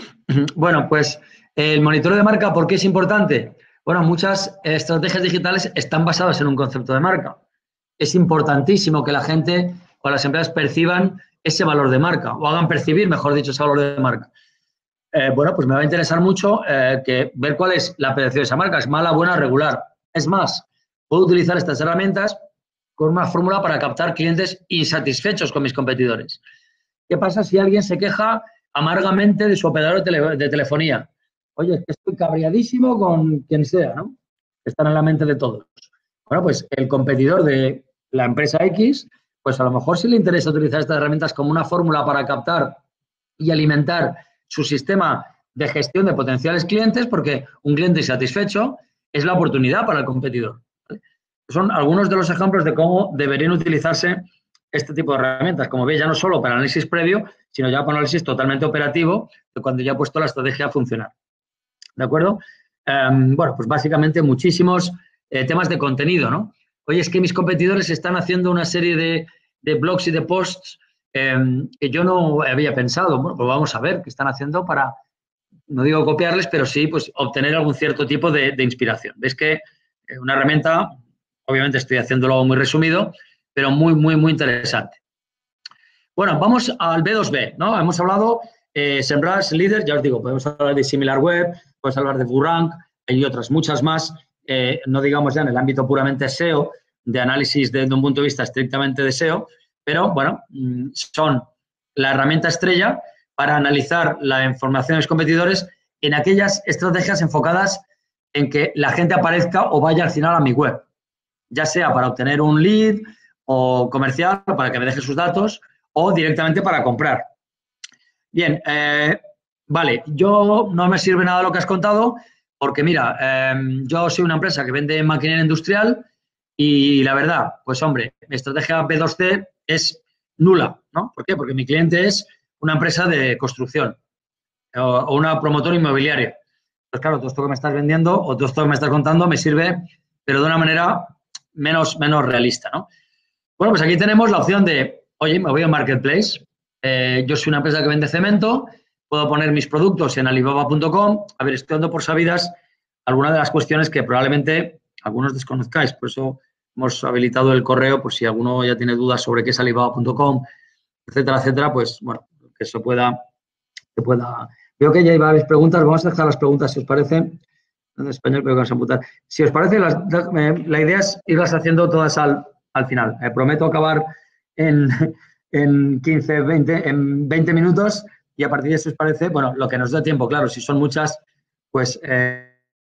Bueno, pues el monitoreo de marca, ¿por qué es importante? Bueno, muchas estrategias digitales están basadas en un concepto de marca. Es importantísimo que la gente o las empresas perciban ese valor de marca o hagan percibir, mejor dicho, ese valor de marca. Eh, bueno, pues me va a interesar mucho eh, que ver cuál es la percepción de esa marca. ¿Es mala, buena, regular? Es más, puedo utilizar estas herramientas con una fórmula para captar clientes insatisfechos con mis competidores. ¿Qué pasa si alguien se queja amargamente de su operador de, tele, de telefonía? Oye, es que estoy cabreadísimo con quien sea, ¿no? Están en la mente de todos. Bueno, pues el competidor de la empresa X, pues a lo mejor sí le interesa utilizar estas herramientas como una fórmula para captar y alimentar su sistema de gestión de potenciales clientes, porque un cliente insatisfecho es la oportunidad para el competidor, ¿vale? Son algunos de los ejemplos de cómo deberían utilizarse este tipo de herramientas, como veis, ya no solo para análisis previo, sino ya para análisis totalmente operativo, de cuando ya he puesto la estrategia a funcionar. ¿De acuerdo? Um, bueno, pues básicamente muchísimos eh, temas de contenido, ¿no? Oye, es que mis competidores están haciendo una serie de, de blogs y de posts eh, que yo no había pensado. Bueno, pues vamos a ver qué están haciendo para, no digo copiarles, pero sí pues obtener algún cierto tipo de, de inspiración. Ves que eh, una herramienta, obviamente estoy haciéndolo muy resumido, pero muy, muy, muy interesante. Bueno, vamos al B dos B, ¿no? Hemos hablado eh, SEMrush, Líder, ya os digo, podemos hablar de SimilarWeb, podemos hablar de WooRank y otras muchas más, eh, no digamos ya en el ámbito puramente S E O, de análisis desde un punto de vista estrictamente de S E O, pero bueno, son la herramienta estrella para analizar la información de los competidores en aquellas estrategias enfocadas en que la gente aparezca o vaya al final a mi web, ya sea para obtener un lead o comercial, para que me deje sus datos, o directamente para comprar. Bien, eh, vale, yo no me sirve nada lo que has contado, porque mira, eh, yo soy una empresa que vende maquinaria industrial y la verdad, pues hombre, mi estrategia B dos C es nula, ¿no? ¿Por qué? Porque mi cliente es una empresa de construcción o, o una promotora inmobiliaria. Pues claro, todo esto que me estás vendiendo o todo esto que me estás contando me sirve, pero de una manera menos, menos realista, ¿no? Bueno, pues aquí tenemos la opción de, oye, me voy a Marketplace. Eh, yo soy una empresa que vende cemento, puedo poner mis productos en alibaba punto com. A ver, estoy dando por sabidas algunas de las cuestiones que probablemente algunos desconozcáis. Por eso hemos habilitado el correo, por si alguno ya tiene dudas sobre qué es alibaba punto com, etcétera, etcétera, pues bueno, que se pueda, que pueda. Veo que ya hay varias preguntas. Vamos a dejar las preguntas, si os parece, En español creo que vamos a apuntar. Si os parece, las, eh, la idea es irlas haciendo todas al, al final. Eh, prometo acabar en, en quince, veinte, en veinte minutos y a partir de eso, os parece, bueno, lo que nos dé tiempo, claro, si son muchas, pues... Eh,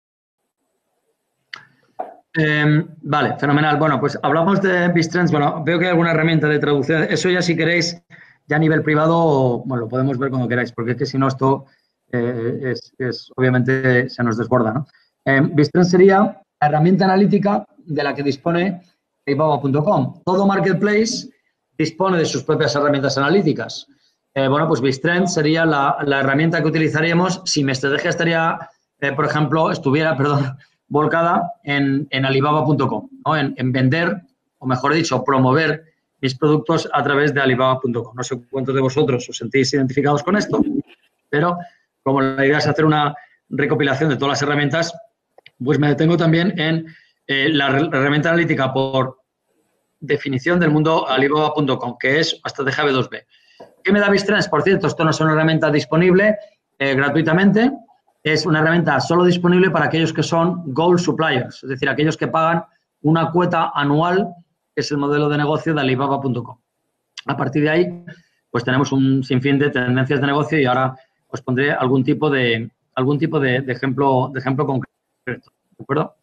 eh, vale, fenomenal. Bueno, pues hablamos de BizTrends. Bueno, veo que hay alguna herramienta de traducción. Eso ya, si queréis, ya a nivel privado, bueno, lo podemos ver cuando queráis, porque es que si no, esto eh, es, es, obviamente, se nos desborda, ¿no? Eh, BizTrends sería la herramienta analítica de la que dispone Alibaba punto com. Todo marketplace dispone de sus propias herramientas analíticas. Eh, bueno, pues BizTrends sería la, la herramienta que utilizaríamos si mi estrategia estaría, eh, por ejemplo, estuviera, perdón, volcada en, en Alibaba punto com, ¿no? En, en vender, o mejor dicho, promover mis productos a través de Alibaba punto com. No sé cuántos de vosotros os sentís identificados con esto, pero como la idea es hacer una recopilación de todas las herramientas, pues me detengo también en eh, la herramienta analítica por definición del mundo Alibaba punto com, que es estrategia B dos B. ¿Qué me da BizTrends? Por cierto, esto no es una herramienta disponible eh, gratuitamente, es una herramienta solo disponible para aquellos que son Gold Suppliers, es decir, aquellos que pagan una cuota anual, que es el modelo de negocio de Alibaba punto com. A partir de ahí, pues tenemos un sinfín de tendencias de negocio y ahora os pondré algún tipo de, algún tipo de, de, ejemplo, de ejemplo concreto, ¿de acuerdo?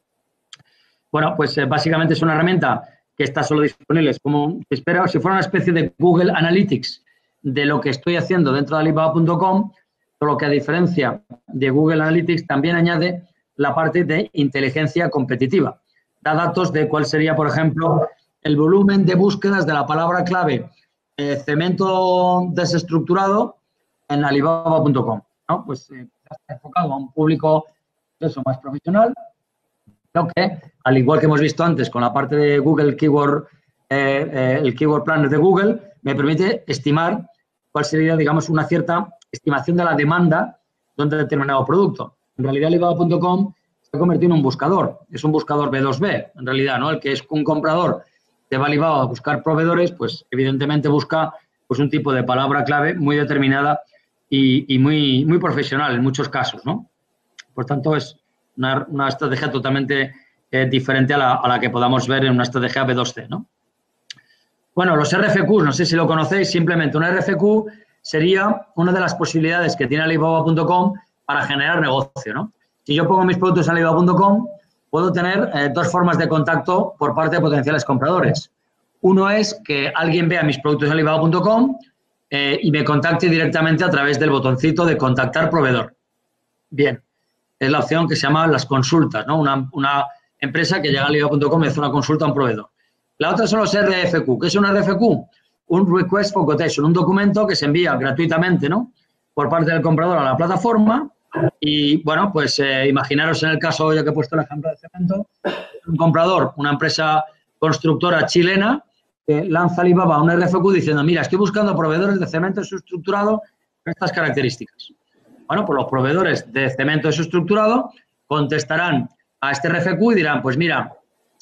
Bueno, pues eh, básicamente es una herramienta que está solo disponible, es como, espero, si fuera una especie de Google Analytics de lo que estoy haciendo dentro de Alibaba punto com, solo que a diferencia de Google Analytics también añade la parte de inteligencia competitiva. Da datos de cuál sería, por ejemplo, el volumen de búsquedas de la palabra clave eh, cemento desestructurado en Alibaba punto com, ¿no? Pues eh, está enfocado a un público eso, más profesional, pero que, al igual que hemos visto antes con la parte de Google Keyword, eh, eh, el Keyword Planner de Google, me permite estimar cuál sería, digamos, una cierta estimación de la demanda de un determinado producto. En realidad, Alibaba punto com se ha convertido en un buscador. Es un buscador B dos B, en realidad, ¿no? El que es un comprador que va a Alibaba a buscar proveedores, pues, evidentemente busca pues, un tipo de palabra clave muy determinada y, y muy, muy profesional en muchos casos, ¿no? Por tanto, es una, una estrategia totalmente eh, diferente a la, a la que podamos ver en una estrategia B dos C, ¿no? Bueno, los R F Qs, no sé si lo conocéis, simplemente un R F Q sería una de las posibilidades que tiene Alibaba punto com para generar negocio, ¿no? Si yo pongo mis productos en Alibaba punto com, puedo tener eh, dos formas de contacto por parte de potenciales compradores. Uno es que alguien vea mis productos en Alibaba punto com eh, y me contacte directamente a través del botoncito de contactar proveedor. Bien, es la opción que se llama las consultas, ¿no? Una, una empresa que llega a Alibaba punto com y hace una consulta a un proveedor. La otra son los R F Q. ¿Qué es un R F Q? Un Request for Quotation, un documento que se envía gratuitamente, ¿no? Por parte del comprador a la plataforma y, bueno, pues eh, imaginaros en el caso, ya que he puesto el ejemplo de cemento, un comprador, una empresa constructora chilena, que lanza a Alibaba un R F Q diciendo, mira, estoy buscando proveedores de cemento estructurado con estas características. Bueno, pues los proveedores de cemento estructurado contestarán a este R F Q y dirán, pues mira,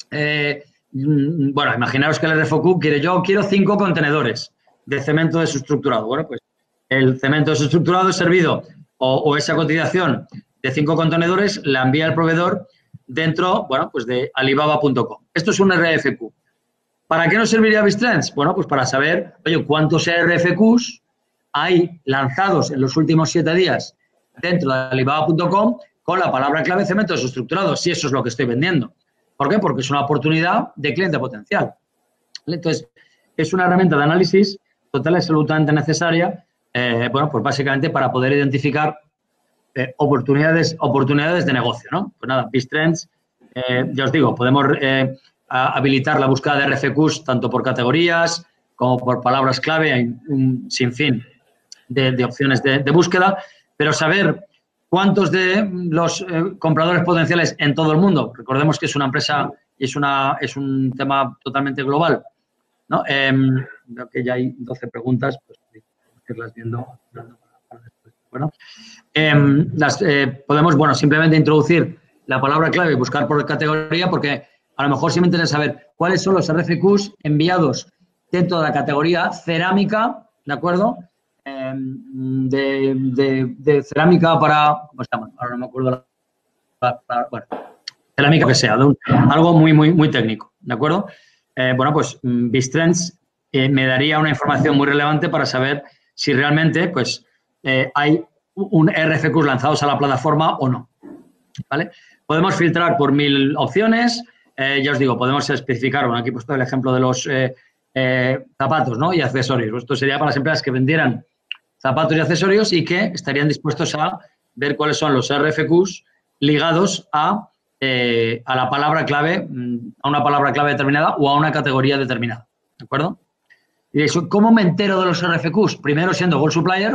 eh, bueno, imaginaros que el R F Q quiere, yo quiero cinco contenedores de cemento desestructurado. Bueno, pues el cemento desestructurado es servido o, o esa cotización de cinco contenedores la envía el proveedor dentro, bueno, pues de Alibaba punto com. Esto es un R F Q. ¿Para qué nos serviría BizTrends? Bueno, pues para saber, oye, cuántos R F Qs hay lanzados en los últimos siete días dentro de Alibaba punto com con la palabra clave cemento desestructurado, si eso es lo que estoy vendiendo. ¿Por qué? Porque es una oportunidad de cliente potencial. Entonces, es una herramienta de análisis total y absolutamente necesaria, eh, bueno, pues básicamente para poder identificar eh, oportunidades, oportunidades de negocio, ¿no? Pues nada, BizTrends, eh, ya os digo, podemos eh, habilitar la búsqueda de R F Qs tanto por categorías como por palabras clave, hay un sinfín de, de opciones de, de búsqueda, pero saber cuántos de los eh, compradores potenciales en todo el mundo, recordemos que es una empresa y es, una, es un tema totalmente global, ¿no? Eh, creo que ya hay doce preguntas, pues irlas viendo. Bueno, eh, las, eh, podemos, bueno, simplemente introducir la palabra clave y buscar por categoría, porque a lo mejor sí me interesa saber cuáles son los R F Qs enviados dentro de la categoría cerámica, ¿de acuerdo? De, de, de cerámica para, ¿cómo se llama? Ahora no me acuerdo. para, para, bueno, cerámica que sea, de un, algo muy, muy, muy técnico, ¿de acuerdo? Eh, bueno, pues BizTrends eh, me daría una información muy relevante para saber si realmente, pues, eh, hay un R F Qs lanzados a la plataforma o no, ¿vale? Podemos filtrar por mil opciones, eh, ya os digo, podemos especificar, bueno, aquí he puesto el ejemplo de los eh, eh, zapatos, ¿no? Y accesorios. Esto sería para las empresas que vendieran zapatos y accesorios y que estarían dispuestos a ver cuáles son los R F Qs ligados a, eh, a la palabra clave, a una palabra clave determinada o a una categoría determinada, ¿de acuerdo? Y eso, ¿cómo me entero de los R F Qs? Primero, siendo Gold Supplier,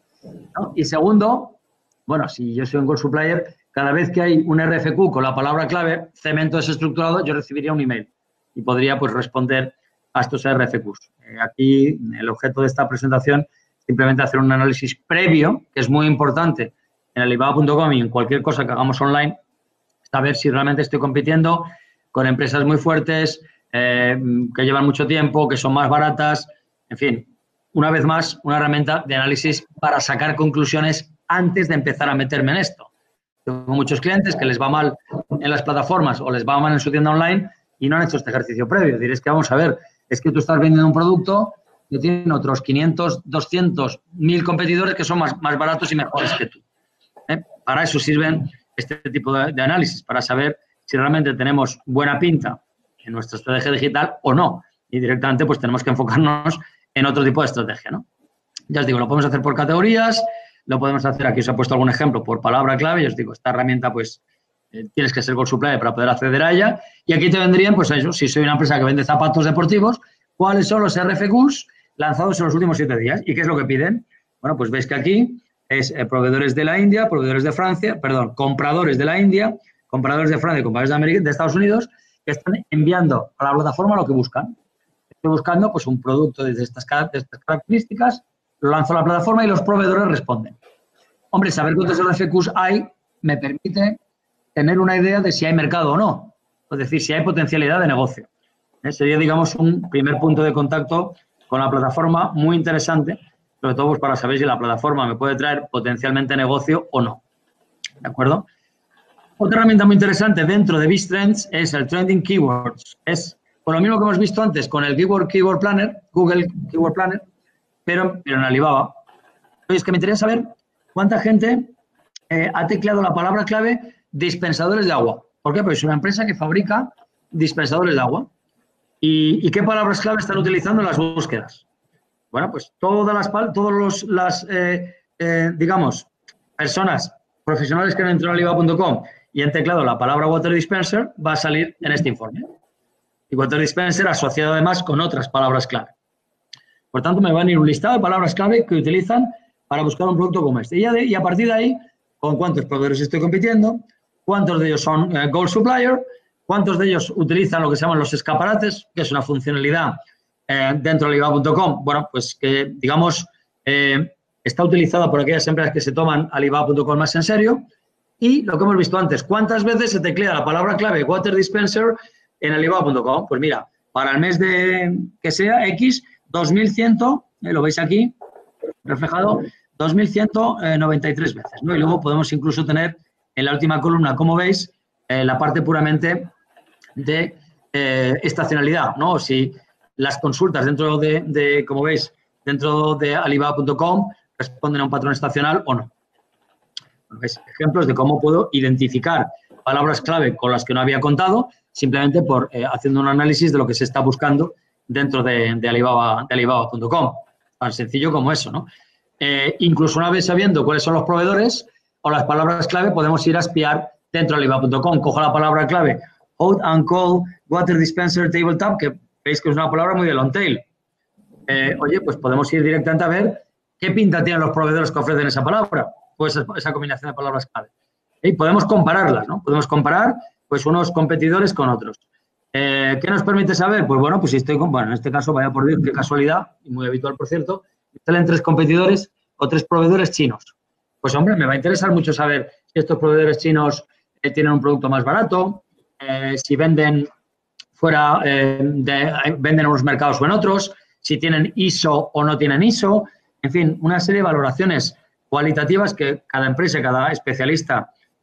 ¿no? Y segundo, bueno, si yo soy un Gold Supplier, cada vez que hay un R F Q con la palabra clave, cemento desestructurado, yo recibiría un email y podría, pues, responder a estos R F Qs. Eh, aquí, el objeto de esta presentación es simplemente hacer un análisis previo, que es muy importante en Alibaba punto com y en cualquier cosa que hagamos online, saber si realmente estoy compitiendo con empresas muy fuertes, eh, que llevan mucho tiempo, que son más baratas, en fin, una vez más, una herramienta de análisis para sacar conclusiones antes de empezar a meterme en esto. Tengo muchos clientes que les va mal en las plataformas o les va mal en su tienda online y no han hecho este ejercicio previo. Diré, que vamos a ver, es que tú estás vendiendo un producto que tiene otros quinientos, doscientos, mil competidores que son más, más baratos y mejores que tú. ¿Eh? Para eso sirven este tipo de, de análisis, para saber si realmente tenemos buena pinta en nuestra estrategia digital o no. Y directamente pues tenemos que enfocarnos en otro tipo de estrategia, ¿no? Ya os digo, lo podemos hacer por categorías, lo podemos hacer, aquí os he puesto algún ejemplo, por palabra clave. Y os digo, esta herramienta, pues, eh, tienes que ser Gold Supplier para poder acceder a ella. Y aquí te vendrían, pues, eso, si soy una empresa que vende zapatos deportivos, ¿cuáles son los R F Qs lanzados en los últimos siete días? ¿Y qué es lo que piden? Bueno, pues veis que aquí es eh, proveedores de la India, proveedores de Francia, perdón, compradores de la India, compradores de Francia y compradores de, América, de Estados Unidos, que están enviando a la plataforma lo que buscan. Estoy buscando, pues, un producto de estas, de estas características, lo lanzo a la plataforma y los proveedores responden. Hombre, saber cuántos R F Qs hay me permite tener una idea de si hay mercado o no. Es decir, si hay potencialidad de negocio. ¿Eh? Sería, digamos, un primer punto de contacto con la plataforma muy interesante, sobre todo pues, para saber si la plataforma me puede traer potencialmente negocio o no. ¿De acuerdo? Otra herramienta muy interesante dentro de BizTrends es el Trending Keywords. Es por lo mismo que hemos visto antes con el Keyword, Keyword Planner, Google Keyword Planner, pero, pero en Alibaba. Oye, es que me interesa saber cuánta gente eh, ha tecleado la palabra clave dispensadores de agua. ¿Por qué? Porque es una empresa que fabrica dispensadores de agua. ¿Y, y qué palabras clave están utilizando en las búsquedas? Bueno, pues todas las, todos los, las, eh, eh, digamos, personas profesionales que han entrado en Alibaba punto com y han teclado la palabra Water Dispenser, va a salir en este informe. Y Water Dispenser asociado además con otras palabras clave. Por tanto, me van a ir un listado de palabras clave que utilizan para buscar un producto como este. Y, de, y a partir de ahí, con cuántos proveedores estoy compitiendo, cuántos de ellos son eh, Gold Supplier, cuántos de ellos utilizan lo que se llaman los escaparates, que es una funcionalidad eh, dentro de Alibaba punto com, bueno, pues que, digamos, eh, está utilizada por aquellas empresas que se toman Alibaba punto com más en serio. Y lo que hemos visto antes, ¿cuántas veces se teclea la palabra clave Water Dispenser en Alibaba punto com? Pues mira, para el mes de que sea X, dos mil cien, eh, lo veis aquí reflejado, dos mil ciento noventa y tres veces, ¿no? Y luego podemos incluso tener en la última columna, como veis, eh, la parte puramente de eh, estacionalidad, ¿no? Si las consultas dentro de, de, como veis, dentro de Alibaba punto com responden a un patrón estacional o no. Bueno, ¿veis? Ejemplos de cómo puedo identificar palabras clave con las que no había contado, simplemente por eh, haciendo un análisis de lo que se está buscando dentro de, de Alibaba de Alibaba punto com. Tan sencillo como eso, ¿no? Eh, incluso una vez sabiendo cuáles son los proveedores o las palabras clave, podemos ir a espiar dentro de Alibaba punto com. Cojo la palabra clave Hot and Cold Water Dispenser Tabletop, que veis que es una palabra muy de long tail. Eh, oye, pues podemos ir directamente a ver qué pinta tienen los proveedores que ofrecen esa palabra, pues esa, esa combinación de palabras clave. Y podemos compararlas, ¿no? Podemos comparar, pues, unos competidores con otros. Eh, ¿Qué nos permite saber? Pues, bueno, pues si estoy con, bueno, en este caso, vaya por Dios, qué casualidad, y muy habitual, por cierto, salen tres competidores o tres proveedores chinos. Pues, hombre, me va a interesar mucho saber si estos proveedores chinos eh, tienen un producto más barato, eh, si venden fuera, eh, de, venden en unos mercados o en otros, si tienen I S O o no tienen I S O, en fin, una serie de valoraciones cualitativas que cada empresa, cada especialista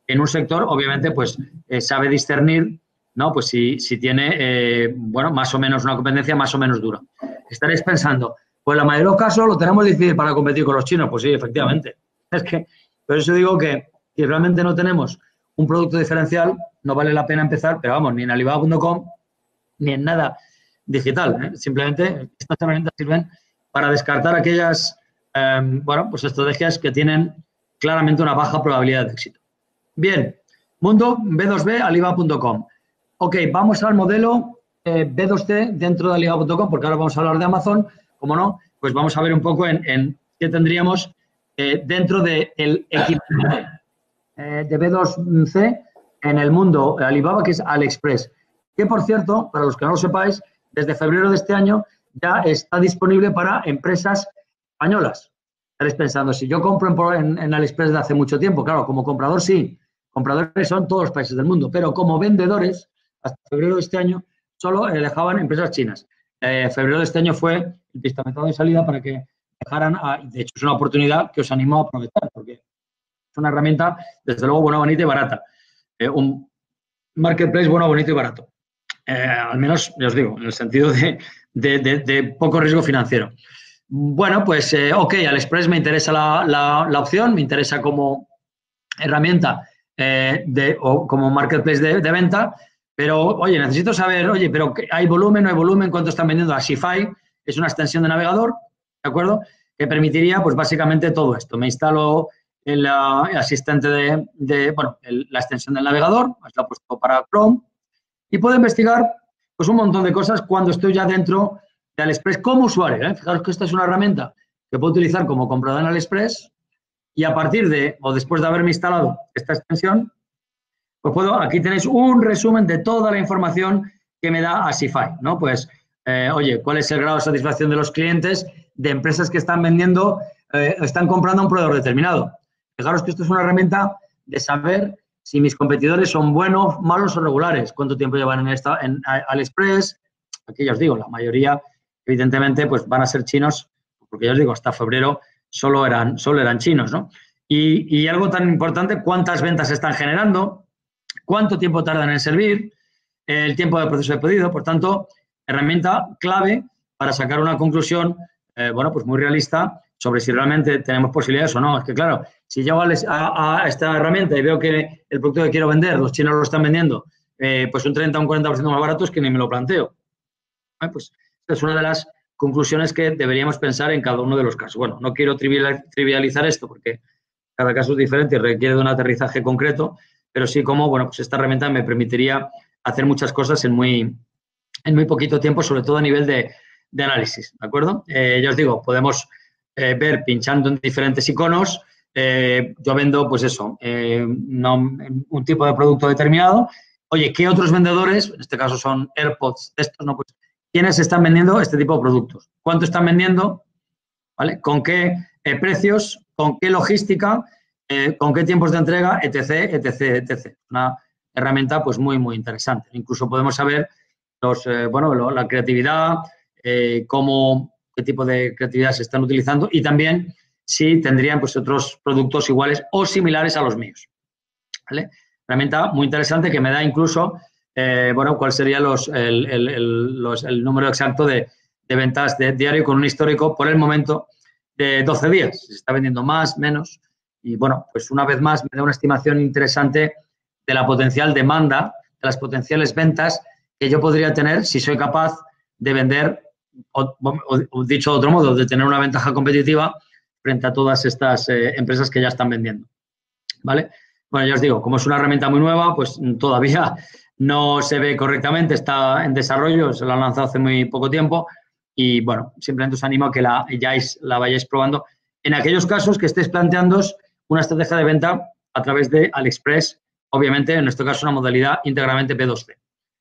en un sector, obviamente, pues eh, sabe discernir, ¿no? Pues si, si tiene, eh, bueno, más o menos una competencia más o menos dura. Estaréis pensando, pues la mayoría de los casos lo tenemos difícil para competir con los chinos. Pues sí, efectivamente. Es que, por eso digo que si realmente no tenemos un producto diferencial, no vale la pena empezar, pero vamos, ni en Alibaba punto com, ni en nada digital, ¿eh? Simplemente estas herramientas sirven para descartar aquellas, eh, bueno, pues estrategias que tienen claramente una baja probabilidad de éxito. Bien, mundo B dos B, Alibaba punto com. Ok, vamos al modelo eh, B dos C dentro de Alibaba punto com, porque ahora vamos a hablar de Amazon, como no, pues vamos a ver un poco en, en qué tendríamos eh, dentro del equivalente eh, de B dos C en el mundo Alibaba, que es AliExpress, que por cierto, para los que no lo sepáis, desde febrero de este año ya está disponible para empresas españolas. Estaréis pensando, si yo compro en, en, en AliExpress de hace mucho tiempo, claro, como comprador sí, compradores son todos los países del mundo, pero como vendedores, hasta febrero de este año, solo eh, dejaban empresas chinas. Eh, febrero de este año fue el pistoletazo de salida para que dejaran, a, de hecho es una oportunidad que os animo a aprovechar, porque es una herramienta, desde luego, buena, bonita y barata. Eh, un marketplace bueno, bonito y barato. Eh, al menos, ya os digo, en el sentido de, de, de, de poco riesgo financiero. Bueno, pues, eh, ok, AliExpress me interesa la, la, la opción, me interesa como herramienta eh, de, o como marketplace de, de venta, pero, oye, necesito saber, oye, pero ¿hay volumen, no hay volumen? ¿Cuánto están vendiendo? Asify es una extensión de navegador, ¿de acuerdo? Que permitiría, pues, básicamente todo esto. Me instalo el, uh, el asistente de, de bueno, el, la extensión del navegador, la he puesto para Chrome, y puedo investigar, pues, un montón de cosas cuando estoy ya dentro de AliExpress como usuario, ¿eh? Fijaros que esta es una herramienta que puedo utilizar como comprador en AliExpress y a partir de, o después de haberme instalado esta extensión, pues puedo, aquí tenéis un resumen de toda la información que me da Asify, ¿no? Pues, eh, oye, ¿cuál es el grado de satisfacción de los clientes de empresas que están vendiendo, eh, están comprando a un proveedor determinado? Fijaros que esto es una herramienta de saber si mis competidores son buenos, malos o regulares, cuánto tiempo llevan en, esta, en AliExpress. Aquí ya os digo, la mayoría, evidentemente, pues van a ser chinos, porque ya os digo, hasta febrero solo eran, solo eran chinos, ¿no? Y, y algo tan importante, cuántas ventas están generando, cuánto tiempo tardan en servir, el tiempo de proceso de pedido. Por tanto, herramienta clave para sacar una conclusión, eh, bueno, pues muy realista sobre si realmente tenemos posibilidades o no. Es que, claro, si llego a, a, a esta herramienta y veo que el producto que quiero vender, los chinos lo están vendiendo, eh, pues un treinta o un cuarenta por ciento más barato, es que ni me lo planteo. Eh, pues esta es una de las conclusiones que deberíamos pensar en cada uno de los casos. Bueno, no quiero trivializar esto porque cada caso es diferente y requiere de un aterrizaje concreto, pero sí como, bueno, pues esta herramienta me permitiría hacer muchas cosas en muy, en muy poquito tiempo, sobre todo a nivel de, de análisis, ¿de acuerdo? Eh, ya os digo, podemos eh, ver pinchando en diferentes iconos. Eh, yo vendo, pues eso, eh, no, un tipo de producto determinado. Oye, ¿qué otros vendedores, en este caso son AirPods, estos, no, pues, quiénes están vendiendo este tipo de productos? ¿Cuánto están vendiendo? ¿Vale? ¿Con qué eh, precios? ¿Con qué logística? Eh, ¿Con qué tiempos de entrega? Etc, etc, etcétera. Una herramienta, pues, muy, muy interesante. Incluso podemos saber los, eh, bueno, lo, la creatividad, eh, cómo, qué tipo de creatividad se están utilizando y también si tendrían, pues, otros productos iguales o similares a los míos. ¿Vale? Herramienta muy interesante que me da incluso, eh, bueno, cuál sería los, el, el, el, los, el número exacto de, de ventas de diario con un histórico por el momento de doce días. Se está vendiendo más, menos. Y, bueno, pues una vez más me da una estimación interesante de la potencial demanda, de las potenciales ventas que yo podría tener si soy capaz de vender, o, o, o dicho de otro modo, de tener una ventaja competitiva frente a todas estas eh, empresas que ya están vendiendo. ¿Vale? Bueno, ya os digo, como es una herramienta muy nueva, pues todavía no se ve correctamente, está en desarrollo, se la han lanzado hace muy poco tiempo y, bueno, simplemente os animo a que la, ya la vayáis probando en aquellos casos que estéis planteándoos una estrategia de venta a través de AliExpress, obviamente, en nuestro caso, una modalidad íntegramente P dos C.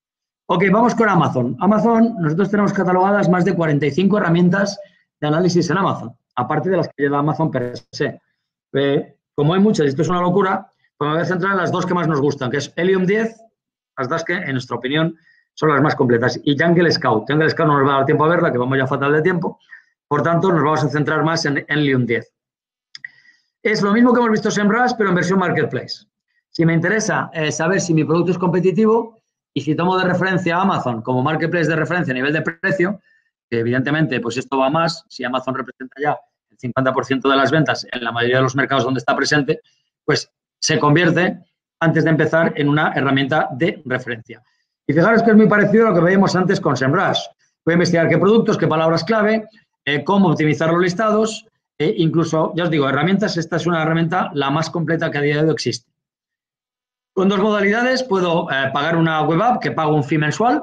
Ok, vamos con Amazon. Amazon, nosotros tenemos catalogadas más de cuarenta y cinco herramientas de análisis en Amazon, aparte de las que lleva Amazon per se. Eh, como hay muchas y esto es una locura, pues me voy a centrar en las dos que más nos gustan, que es Helium diez, las dos que, en nuestra opinión, son las más completas, y Jungle Scout. Jungle Scout no nos va a dar tiempo a verla, que vamos ya fatal de tiempo, por tanto, nos vamos a centrar más en Helium diez. Es lo mismo que hemos visto en SEMrush, pero en versión Marketplace. Si me interesa eh, saber si mi producto es competitivo y si tomo de referencia a Amazon como marketplace de referencia a nivel de precio, que evidentemente pues esto va más, si Amazon representa ya el cincuenta por ciento de las ventas en la mayoría de los mercados donde está presente, pues se convierte, antes de empezar, en una herramienta de referencia. Y fijaros que es muy parecido a lo que veíamos antes con SEMrush. Voy a investigar qué productos, qué palabras clave, eh, cómo optimizar los listados, e incluso, ya os digo, herramientas, esta es una herramienta la más completa que a día de hoy existe. Con dos modalidades, puedo eh, pagar una web app que pago un fee mensual,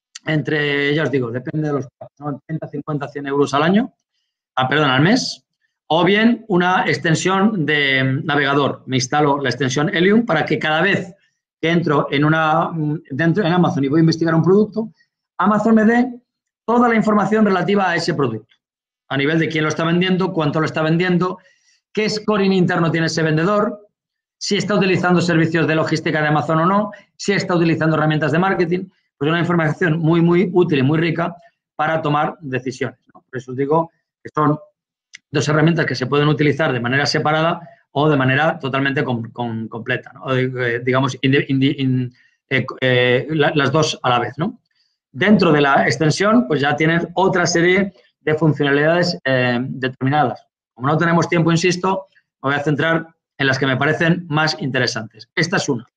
entre, ya os digo, depende de los ¿no? treinta, cincuenta, cien euros al año, ah, perdón, al mes, o bien una extensión de navegador. Me instalo la extensión Helium para que cada vez que entro en, una, dentro, en Amazon y voy a investigar un producto, Amazon me dé toda la información relativa a ese producto, a nivel de quién lo está vendiendo, cuánto lo está vendiendo, qué scoring interno tiene ese vendedor, si está utilizando servicios de logística de Amazon o no, si está utilizando herramientas de marketing, pues una información muy, muy útil y muy rica para tomar decisiones, ¿no? Por eso os digo que son dos herramientas que se pueden utilizar de manera separada o de manera totalmente com, com, completa, ¿no? O, eh, digamos, indi, indi, in, eh, eh, la, las dos a la vez, ¿no? Dentro de la extensión, pues ya tienes otra serie de funcionalidades eh, determinadas. Como no tenemos tiempo, insisto, me voy a centrar en las que me parecen más interesantes. Esta es una.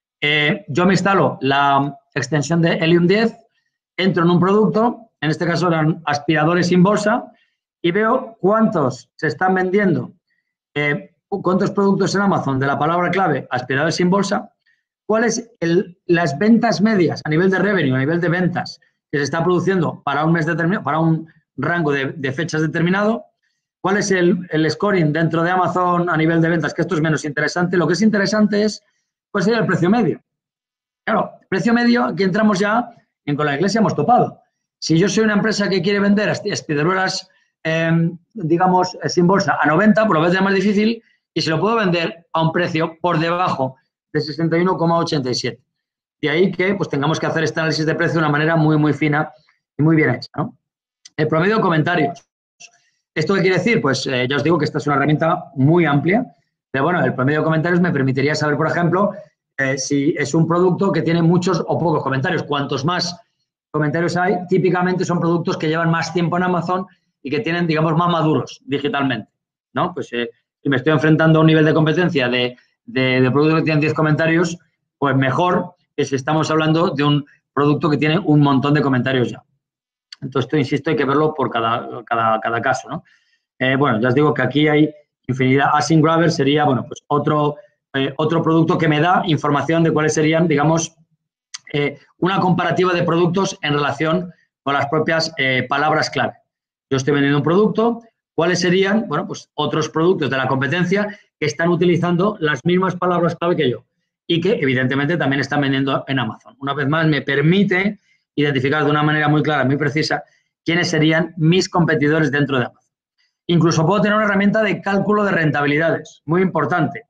Eh, yo me instalo la extensión de Helium diez, entro en un producto, en este caso eran aspiradores sin bolsa, y veo cuántos se están vendiendo, eh, cuántos productos en Amazon de la palabra clave aspiradores sin bolsa, cuáles el, las ventas medias a nivel de revenue, a nivel de ventas que se está produciendo para un mes determinado, para un rango de, de fechas determinado, cuál es el, el scoring dentro de Amazon a nivel de ventas, que esto es menos interesante. Lo que es interesante es cuál sería el precio medio. Claro, precio medio, aquí entramos ya en con la iglesia hemos topado. Si yo soy una empresa que quiere vender aspiradoras, eh, digamos, sin bolsa a noventa, pues lo voy a tener más difícil y se lo puedo vender a un precio por debajo de sesenta y uno coma ochenta y siete. De ahí que pues tengamos que hacer este análisis de precio de una manera muy, muy fina y muy bien hecha, ¿no? El promedio de comentarios. ¿Esto qué quiere decir? Pues eh, ya os digo que esta es una herramienta muy amplia, pero bueno, el promedio de comentarios me permitiría saber, por ejemplo, eh, si es un producto que tiene muchos o pocos comentarios. Cuantos más comentarios hay, típicamente son productos que llevan más tiempo en Amazon y que tienen, digamos, más maduros digitalmente, ¿no? Pues eh, si me estoy enfrentando a un nivel de competencia de, de, de productos que tienen diez comentarios, pues mejor que si estamos hablando de un producto que tiene un montón de comentarios ya. Entonces, esto, insisto, hay que verlo por cada, cada, cada caso, ¿no? Eh, bueno, ya os digo que aquí hay infinidad. AsyncGrabber sería, bueno, pues otro, eh, otro producto que me da información de cuáles serían, digamos, eh, una comparativa de productos en relación con las propias eh, palabras clave. Yo estoy vendiendo un producto, ¿cuáles serían, bueno, pues otros productos de la competencia que están utilizando las mismas palabras clave que yo y que, evidentemente, también están vendiendo en Amazon? Una vez más, me permite identificar de una manera muy clara, muy precisa, quiénes serían mis competidores dentro de Amazon. Incluso puedo tener una herramienta de cálculo de rentabilidades, muy importante.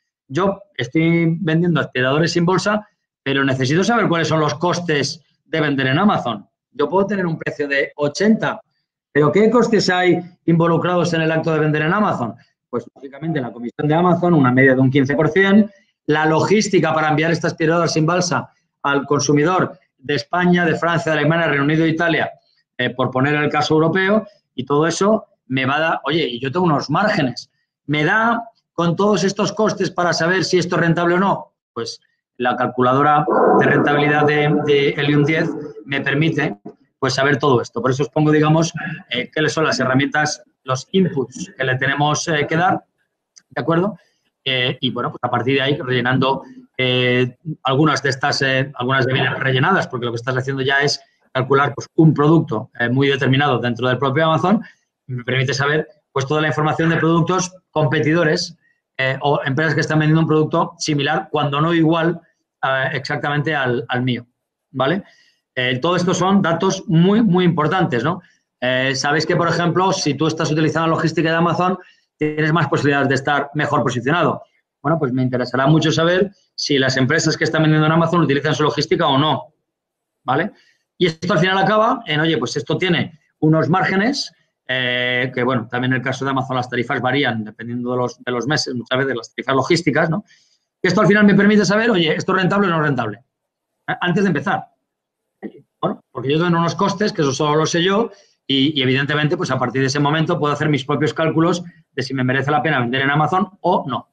Yo estoy vendiendo aspiradores sin bolsa, pero necesito saber cuáles son los costes de vender en Amazon. Yo puedo tener un precio de ochenta, pero ¿qué costes hay involucrados en el acto de vender en Amazon? Pues, lógicamente, la comisión de Amazon, una media de un quince por ciento, la logística para enviar esta aspiradora sin bolsa al consumidor de España, de Francia, de Alemania, Reino Unido, Italia, eh, por poner el caso europeo, y todo eso me va a dar, oye, y yo tengo unos márgenes, ¿me da con todos estos costes para saber si esto es rentable o no? Pues la calculadora de rentabilidad de, de Helium diez me permite pues saber todo esto. Por eso os pongo, digamos, eh, cuáles son las herramientas, los inputs que le tenemos eh, que dar, ¿de acuerdo? Eh, y bueno, pues a partir de ahí rellenando eh, algunas de estas, eh, algunas de vienen rellenadas, porque lo que estás haciendo ya es calcular pues, un producto eh, muy determinado dentro del propio Amazon. Me permite saber pues toda la información de productos competidores eh, o empresas que están vendiendo un producto similar, cuando no igual eh, exactamente al, al mío, ¿vale? Eh, todo esto son datos muy, muy importantes, ¿no? Eh, sabéis que, por ejemplo, si tú estás utilizando la logística de Amazon, tienes más posibilidades de estar mejor posicionado. Bueno, pues me interesará mucho saber si las empresas que están vendiendo en Amazon utilizan su logística o no, ¿vale? Y esto al final acaba en, oye, pues esto tiene unos márgenes eh, que, bueno, también en el caso de Amazon las tarifas varían dependiendo de los, de los meses, muchas veces las tarifas logísticas, ¿no? Que esto al final me permite saber, oye, esto es rentable o no es rentable, antes de empezar. Bueno, porque yo tengo unos costes, que eso solo lo sé yo, y, y evidentemente, pues a partir de ese momento puedo hacer mis propios cálculos de si me merece la pena vender en Amazon o no.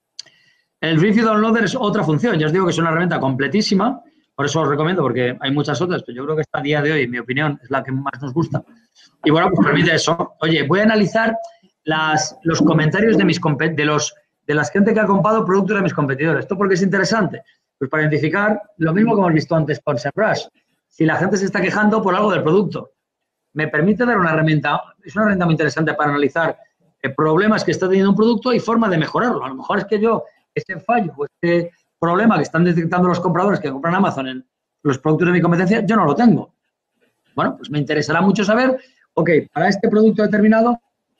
El Review Downloader es otra función, ya os digo que es una herramienta completísima, por eso os recomiendo, porque hay muchas otras, pero yo creo que esta a día de hoy, en mi opinión, es la que más nos gusta. Y bueno, pues permite eso. Oye, voy a analizar las, los comentarios de, mis, de, los, de la gente que ha comprado productos de mis competidores. ¿Esto por qué es interesante? Pues para identificar lo mismo que hemos visto antes con SEMrush. Si la gente se está quejando por algo del producto, me permite dar una herramienta, es una herramienta muy interesante para analizar eh, problemas que está teniendo un producto y forma de mejorarlo. A lo mejor es que yo, este fallo o este problema que están detectando los compradores que compran Amazon en los productos de mi competencia, yo no lo tengo. Bueno, pues me interesará mucho saber, ok, para este producto determinado,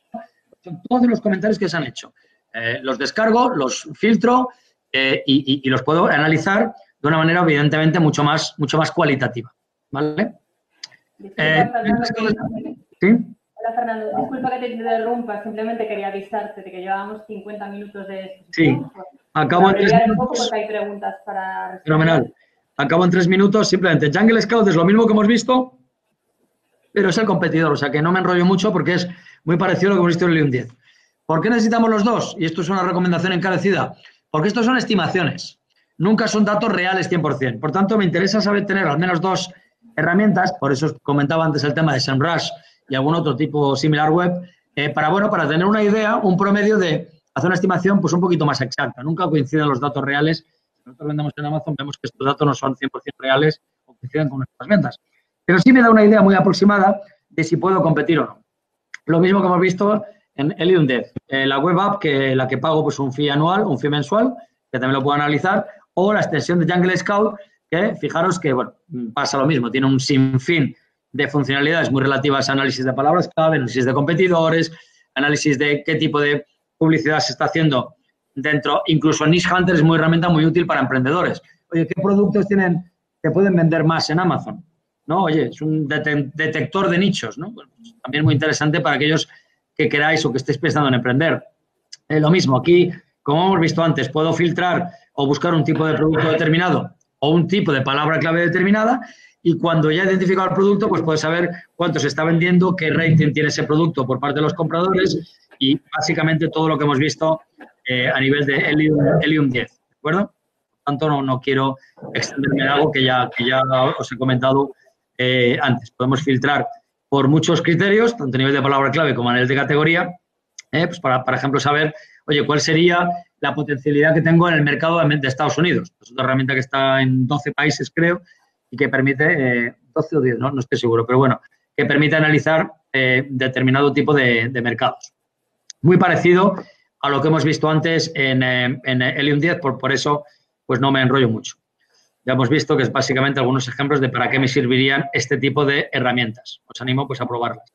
son todos los comentarios que se han hecho. Eh, los descargo, los filtro eh, y, y, y los puedo analizar de una manera, evidentemente, mucho más, mucho más cualitativa. ¿Vale? Disculpa, Eh, Fernando, ¿Sí? Hola, Fernando. Disculpa que te interrumpa, simplemente quería avisarte de que llevábamos cincuenta minutos de Sí, exposición. acabo en tres un poco minutos. porque hay preguntas para responder. Fenomenal. Acabo en tres minutos. Simplemente, Jungle Scout es lo mismo que hemos visto, pero es el competidor. O sea, que no me enrollo mucho porque es muy parecido a lo que hemos visto en el Helium diez. ¿Por qué necesitamos los dos? Y esto es una recomendación encarecida. Porque estos son estimaciones. Nunca son datos reales cien por cien. Por tanto, me interesa saber tener al menos dos herramientas, por eso os comentaba antes el tema de SEMrush y algún otro tipo similar web, eh, para, bueno, para tener una idea, un promedio de hacer una estimación pues un poquito más exacta. Nunca coinciden los datos reales. Nosotros vendemos en Amazon, vemos que estos datos no son cien por cien reales o coinciden con nuestras ventas. Pero sí me da una idea muy aproximada de si puedo competir o no. Lo mismo que hemos visto en Helium diez. Eh, la web app, que la que pago pues un fee anual, un fee mensual, que también lo puedo analizar, o la extensión de Jungle Scout, que fijaros que, bueno, pasa lo mismo, tiene un sinfín de funcionalidades muy relativas a análisis de palabras clave, análisis de competidores, análisis de qué tipo de publicidad se está haciendo dentro. Incluso Niche Hunter es muy herramienta muy útil para emprendedores. Oye, ¿qué productos tienen que pueden vender más en Amazon? ¿No? Oye, es un det detector de nichos, ¿no? Bueno, pues también muy interesante para aquellos que queráis o que estéis pensando en emprender. Eh, lo mismo, aquí, como hemos visto antes, puedo filtrar o buscar un tipo de producto determinado o un tipo de palabra clave determinada y cuando ya he identificado el producto, pues puedo saber cuánto se está vendiendo, qué rating tiene ese producto por parte de los compradores y básicamente todo lo que hemos visto eh, a nivel de Helium, Helium diez, ¿de acuerdo? Por tanto, no, no quiero extenderme en algo que ya, que ya os he comentado eh, antes. Podemos filtrar por muchos criterios, tanto a nivel de palabra clave como a nivel de categoría, eh, pues para, por ejemplo, saber, oye, cuál sería la potencialidad que tengo en el mercado de Estados Unidos. Es una herramienta que está en doce países, creo, y que permite, eh, doce o diez, ¿no? No estoy seguro, pero bueno, que permite analizar eh, determinado tipo de, de mercados. Muy parecido a lo que hemos visto antes en, eh, en Helium diez, por, por eso pues no me enrollo mucho. Ya hemos visto que es básicamente algunos ejemplos de para qué me servirían este tipo de herramientas. Os animo pues a probarlas.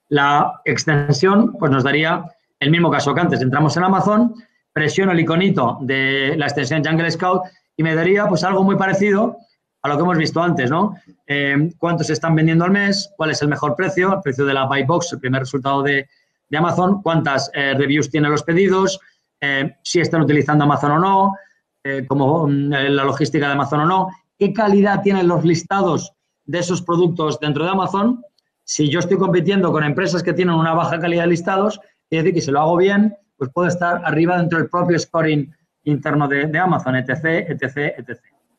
La extensión pues nos daría el mismo caso que antes. Entramos en Amazon, presiono el iconito de la extensión Jungle Scout y me daría pues algo muy parecido a lo que hemos visto antes, ¿no? Eh, cuántos se están vendiendo al mes, cuál es el mejor precio, el precio de la buy box, el primer resultado de, de Amazon, cuántas eh, reviews tienen los pedidos, eh, si están utilizando Amazon o no, eh, como eh, la logística de Amazon o no, qué calidad tienen los listados de esos productos dentro de Amazon. Si yo estoy compitiendo con empresas que tienen una baja calidad de listados, es decir, que si lo hago bien, pues puedo estar arriba dentro del propio scoring interno de, de Amazon, etc, etc, etcétera.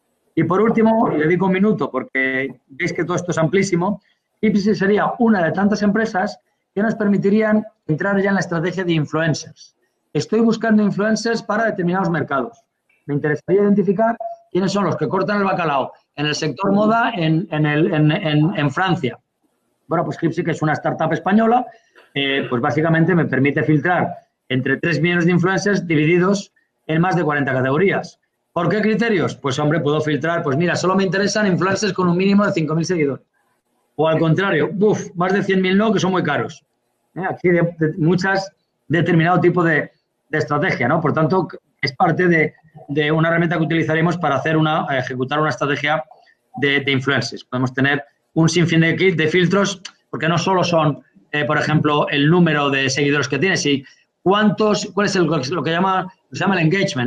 Y por último, le dedico un minuto porque veis que todo esto es amplísimo. Ipsy sería una de tantas empresas que nos permitirían entrar ya en la estrategia de influencers. Estoy buscando influencers para determinados mercados. Me interesaría identificar quiénes son los que cortan el bacalao en el sector moda en, en, el, en, en, en Francia. Bueno, pues Ipsy, que es una startup española, eh, pues básicamente me permite filtrar entre tres millones de influencers divididos en más de cuarenta categorías. ¿Por qué criterios? Pues, hombre, puedo filtrar, pues mira, solo me interesan influencers con un mínimo de cinco mil seguidores. O al contrario, uf, más de cien mil no, que son muy caros. ¿Eh? Aquí de, de muchas, determinado tipo de, de estrategia, ¿no? Por tanto, es parte de, de una herramienta que utilizaremos para hacer una, ejecutar una estrategia de, de influencers. Podemos tener un sinfín de, de filtros, porque no solo son, eh, por ejemplo, el número de seguidores que tienes, y cuántos, cuál es el, lo que llama, se llama el engagement, ¿no?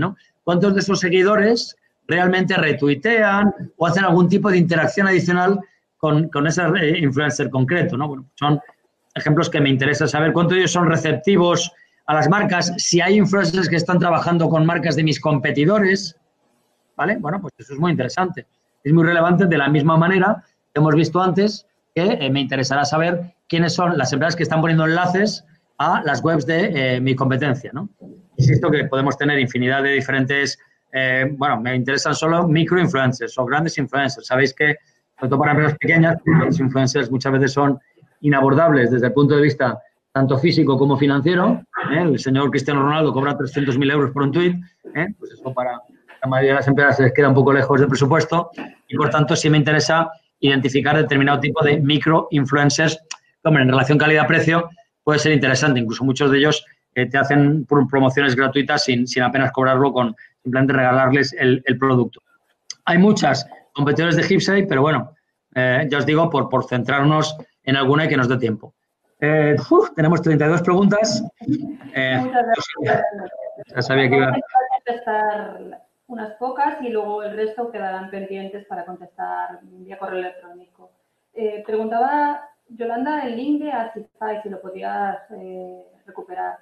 cuántos de esos seguidores realmente retuitean o hacen algún tipo de interacción adicional con, con ese eh, influencer concreto, ¿no? Bueno, son ejemplos que me interesa saber. ¿Cuántos de ellos son receptivos a las marcas? Si hay influencers que están trabajando con marcas de mis competidores, ¿vale? Bueno, pues eso es muy interesante. Es muy relevante de la misma manera que hemos visto antes que eh, me interesará saber quiénes son las empresas que están poniendo enlaces a las webs de eh, mi competencia, ¿no? Insisto que podemos tener infinidad de diferentes, eh, bueno, me interesan solo microinfluencers o grandes influencers. Sabéis que, sobre todo para empresas pequeñas, los influencers muchas veces son inabordables desde el punto de vista tanto físico como financiero. ¿eh? El señor Cristiano Ronaldo cobra trescientos mil euros por un tuit, ¿eh? Pues eso para la mayoría de las empresas se les queda un poco lejos del presupuesto y, por tanto, sí me interesa identificar determinado tipo de microinfluencers. Hombre, en relación calidad-precio puede ser interesante. Incluso muchos de ellos eh, te hacen promociones gratuitas sin, sin apenas cobrarlo, con simplemente regalarles el, el producto. Hay muchas competidores de Hipside, pero bueno, eh, ya os digo, por, por centrarnos en alguna y que nos dé tiempo. Eh, uf, tenemos treinta y dos preguntas. Eh, Muchas gracias. Ya sabía que iba. Vamos a contestar unas pocas y luego el resto quedarán pendientes para contestar vía correo electrónico. Eh, preguntaba Yolanda el link de Artify, si lo podías eh, recuperar.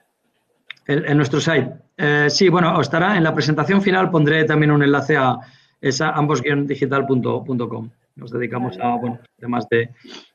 En, en nuestro site. Eh, sí, bueno, estará en la presentación final, pondré también un enlace a esa ambos guion digital punto com. Nos dedicamos Vale. a bueno, temas de,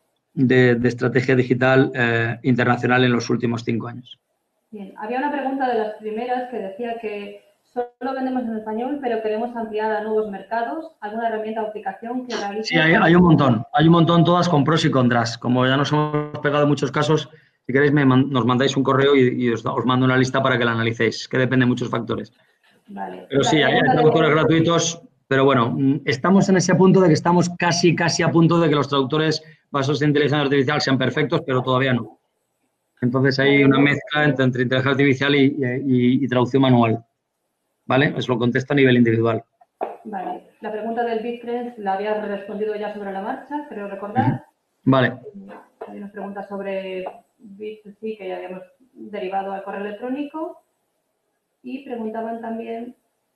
de, de estrategia digital eh, internacional en los últimos cinco años. Bien, había una pregunta de las primeras que decía que solo vendemos en español, pero queremos ampliar a nuevos mercados. ¿Alguna herramienta o aplicación que realice? Sí, hay, hay un montón. Hay un montón, todas con pros y contras. Como ya nos hemos pegado en muchos casos, si queréis me man, nos mandáis un correo y, y os, os mando una lista para que la analicéis, que depende de muchos factores. Vale. Pero La sí, hay, hay traductores de... gratuitos, pero bueno, estamos en ese punto de que estamos casi, casi a punto de que los traductores basados en inteligencia artificial sean perfectos, pero todavía no. Entonces hay una mezcla entre, entre inteligencia artificial y, y, y traducción manual. ¿Vale? Os lo contesto a nivel individual. Vale. La pregunta del BitTrends la había respondido ya sobre la marcha, creo recordar. Vale. Hay unas preguntas sobre BitC que ya habíamos derivado al correo electrónico. Y preguntaban también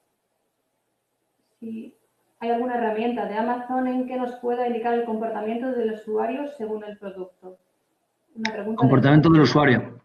si hay alguna herramienta de Amazon en que nos pueda indicar el comportamiento del usuario según el producto. Una pregunta comportamiento de... del usuario.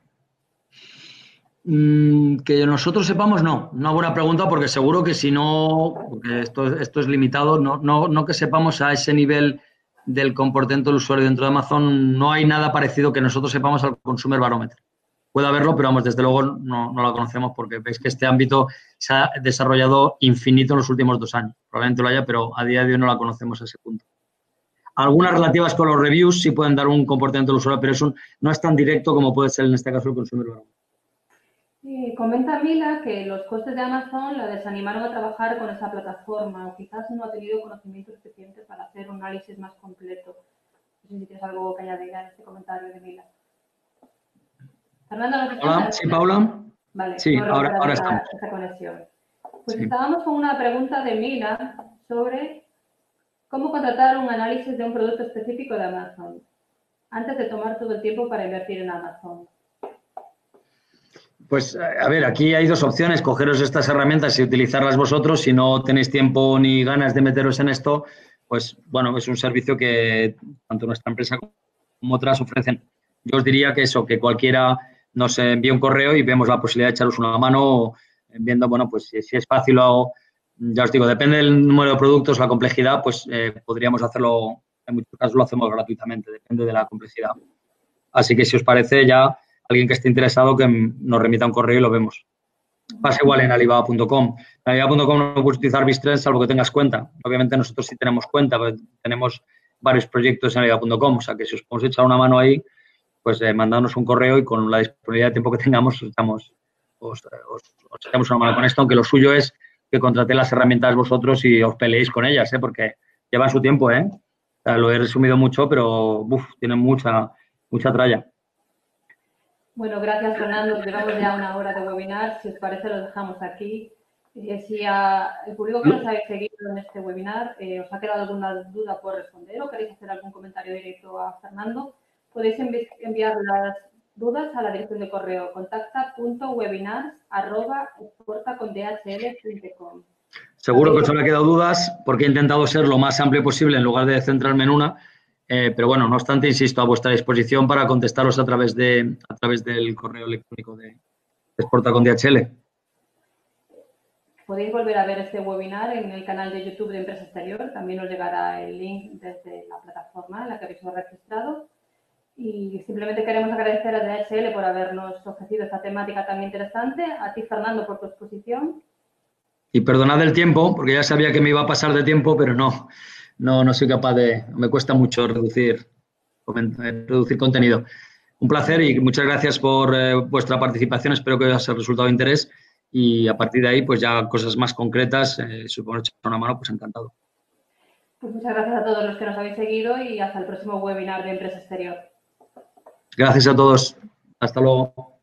Mm, que nosotros sepamos, no. Una buena pregunta, porque seguro que si no, porque esto, esto es limitado, no, no, no que sepamos a ese nivel del comportamiento del usuario dentro de Amazon, no hay nada parecido que nosotros sepamos al Consumer Barometer. Puede haberlo, pero vamos, desde luego no, no lo conocemos, porque veis que este ámbito se ha desarrollado infinito en los últimos dos años. Probablemente lo haya, pero a día de hoy no la conocemos a ese punto. Algunas relativas con los reviews sí pueden dar un comportamiento del usuario, pero eso no es tan directo como puede ser en este caso el Consumer Barometer. Sí, comenta Mila que los costes de Amazon la desanimaron a trabajar con esa plataforma o quizás no ha tenido conocimiento suficiente para hacer un análisis más completo. No sé si tienes algo que añadir a este comentario de Mila. Fernando, ¿nos escuchas? Hola, sí, Paula. Vale, sí, ahora, ahora esa, estamos. esa conexión. Pues Sí. estábamos con una pregunta de Mila sobre cómo contratar un análisis de un producto específico de Amazon antes de tomar todo el tiempo para invertir en Amazon. Pues, a ver, aquí hay dos opciones, cogeros estas herramientas y utilizarlas vosotros. Si no tenéis tiempo ni ganas de meteros en esto, pues, bueno, es un servicio que tanto nuestra empresa como otras ofrecen. Yo os diría que eso, que cualquiera nos envíe un correo y vemos la posibilidad de echaros una mano viendo, bueno, pues si, si es fácil o, ya os digo, depende del número de productos, la complejidad, pues eh, podríamos hacerlo, en muchos casos lo hacemos gratuitamente, depende de la complejidad. Así que si os parece, ya alguien que esté interesado que nos remita un correo y lo vemos. Pasa igual en alibaba punto com. En alibaba punto com no puedes utilizar BitTrends salvo que tengas cuenta. Obviamente nosotros sí tenemos cuenta, tenemos varios proyectos en alibaba punto com, o sea que si os podemos echar una mano ahí, pues eh, mandadnos un correo y con la disponibilidad de tiempo que tengamos os, estamos, os, os, os echamos una mano con esto, aunque lo suyo es que contratéis las herramientas vosotros y os peleéis con ellas, ¿eh? Porque llevan su tiempo, ¿eh? O sea, lo he resumido mucho, pero uf, tienen mucha, mucha tralla. Bueno, gracias, Fernando. Llevamos ya una hora de webinar. Si os parece, lo dejamos aquí. Eh, si a el público que nos ha seguido en este webinar eh, os ha quedado alguna duda por responder o queréis hacer algún comentario directo a Fernando, podéis envi enviar las dudas a la dirección de correo contacta punto webinars arroba exportacondhl punto com. Seguro que os habrá quedado dudas porque he intentado ser lo más amplio posible en lugar de centrarme en una, eh, pero bueno, no obstante, insisto, a vuestra disposición para contestaros a través, de, a través del correo electrónico de Exporta con D H L. Podéis volver a ver este webinar en el canal de YouTube de Empresa Exterior. También os llegará el link desde la plataforma en la que habéis registrado. Y simplemente queremos agradecer a D H L por habernos ofrecido esta temática tan interesante. A ti, Fernando, por tu exposición. Y perdonad el tiempo, porque ya sabía que me iba a pasar de tiempo, pero no, no, no soy capaz de, me cuesta mucho reducir, reducir contenido. Un placer y muchas gracias por eh, vuestra participación, espero que os haya resultado de interés y a partir de ahí, pues ya cosas más concretas, eh, supongo echar una mano, pues encantado. Pues muchas gracias a todos los que nos habéis seguido y hasta el próximo webinar de Empresa Exterior. Gracias a todos, hasta luego.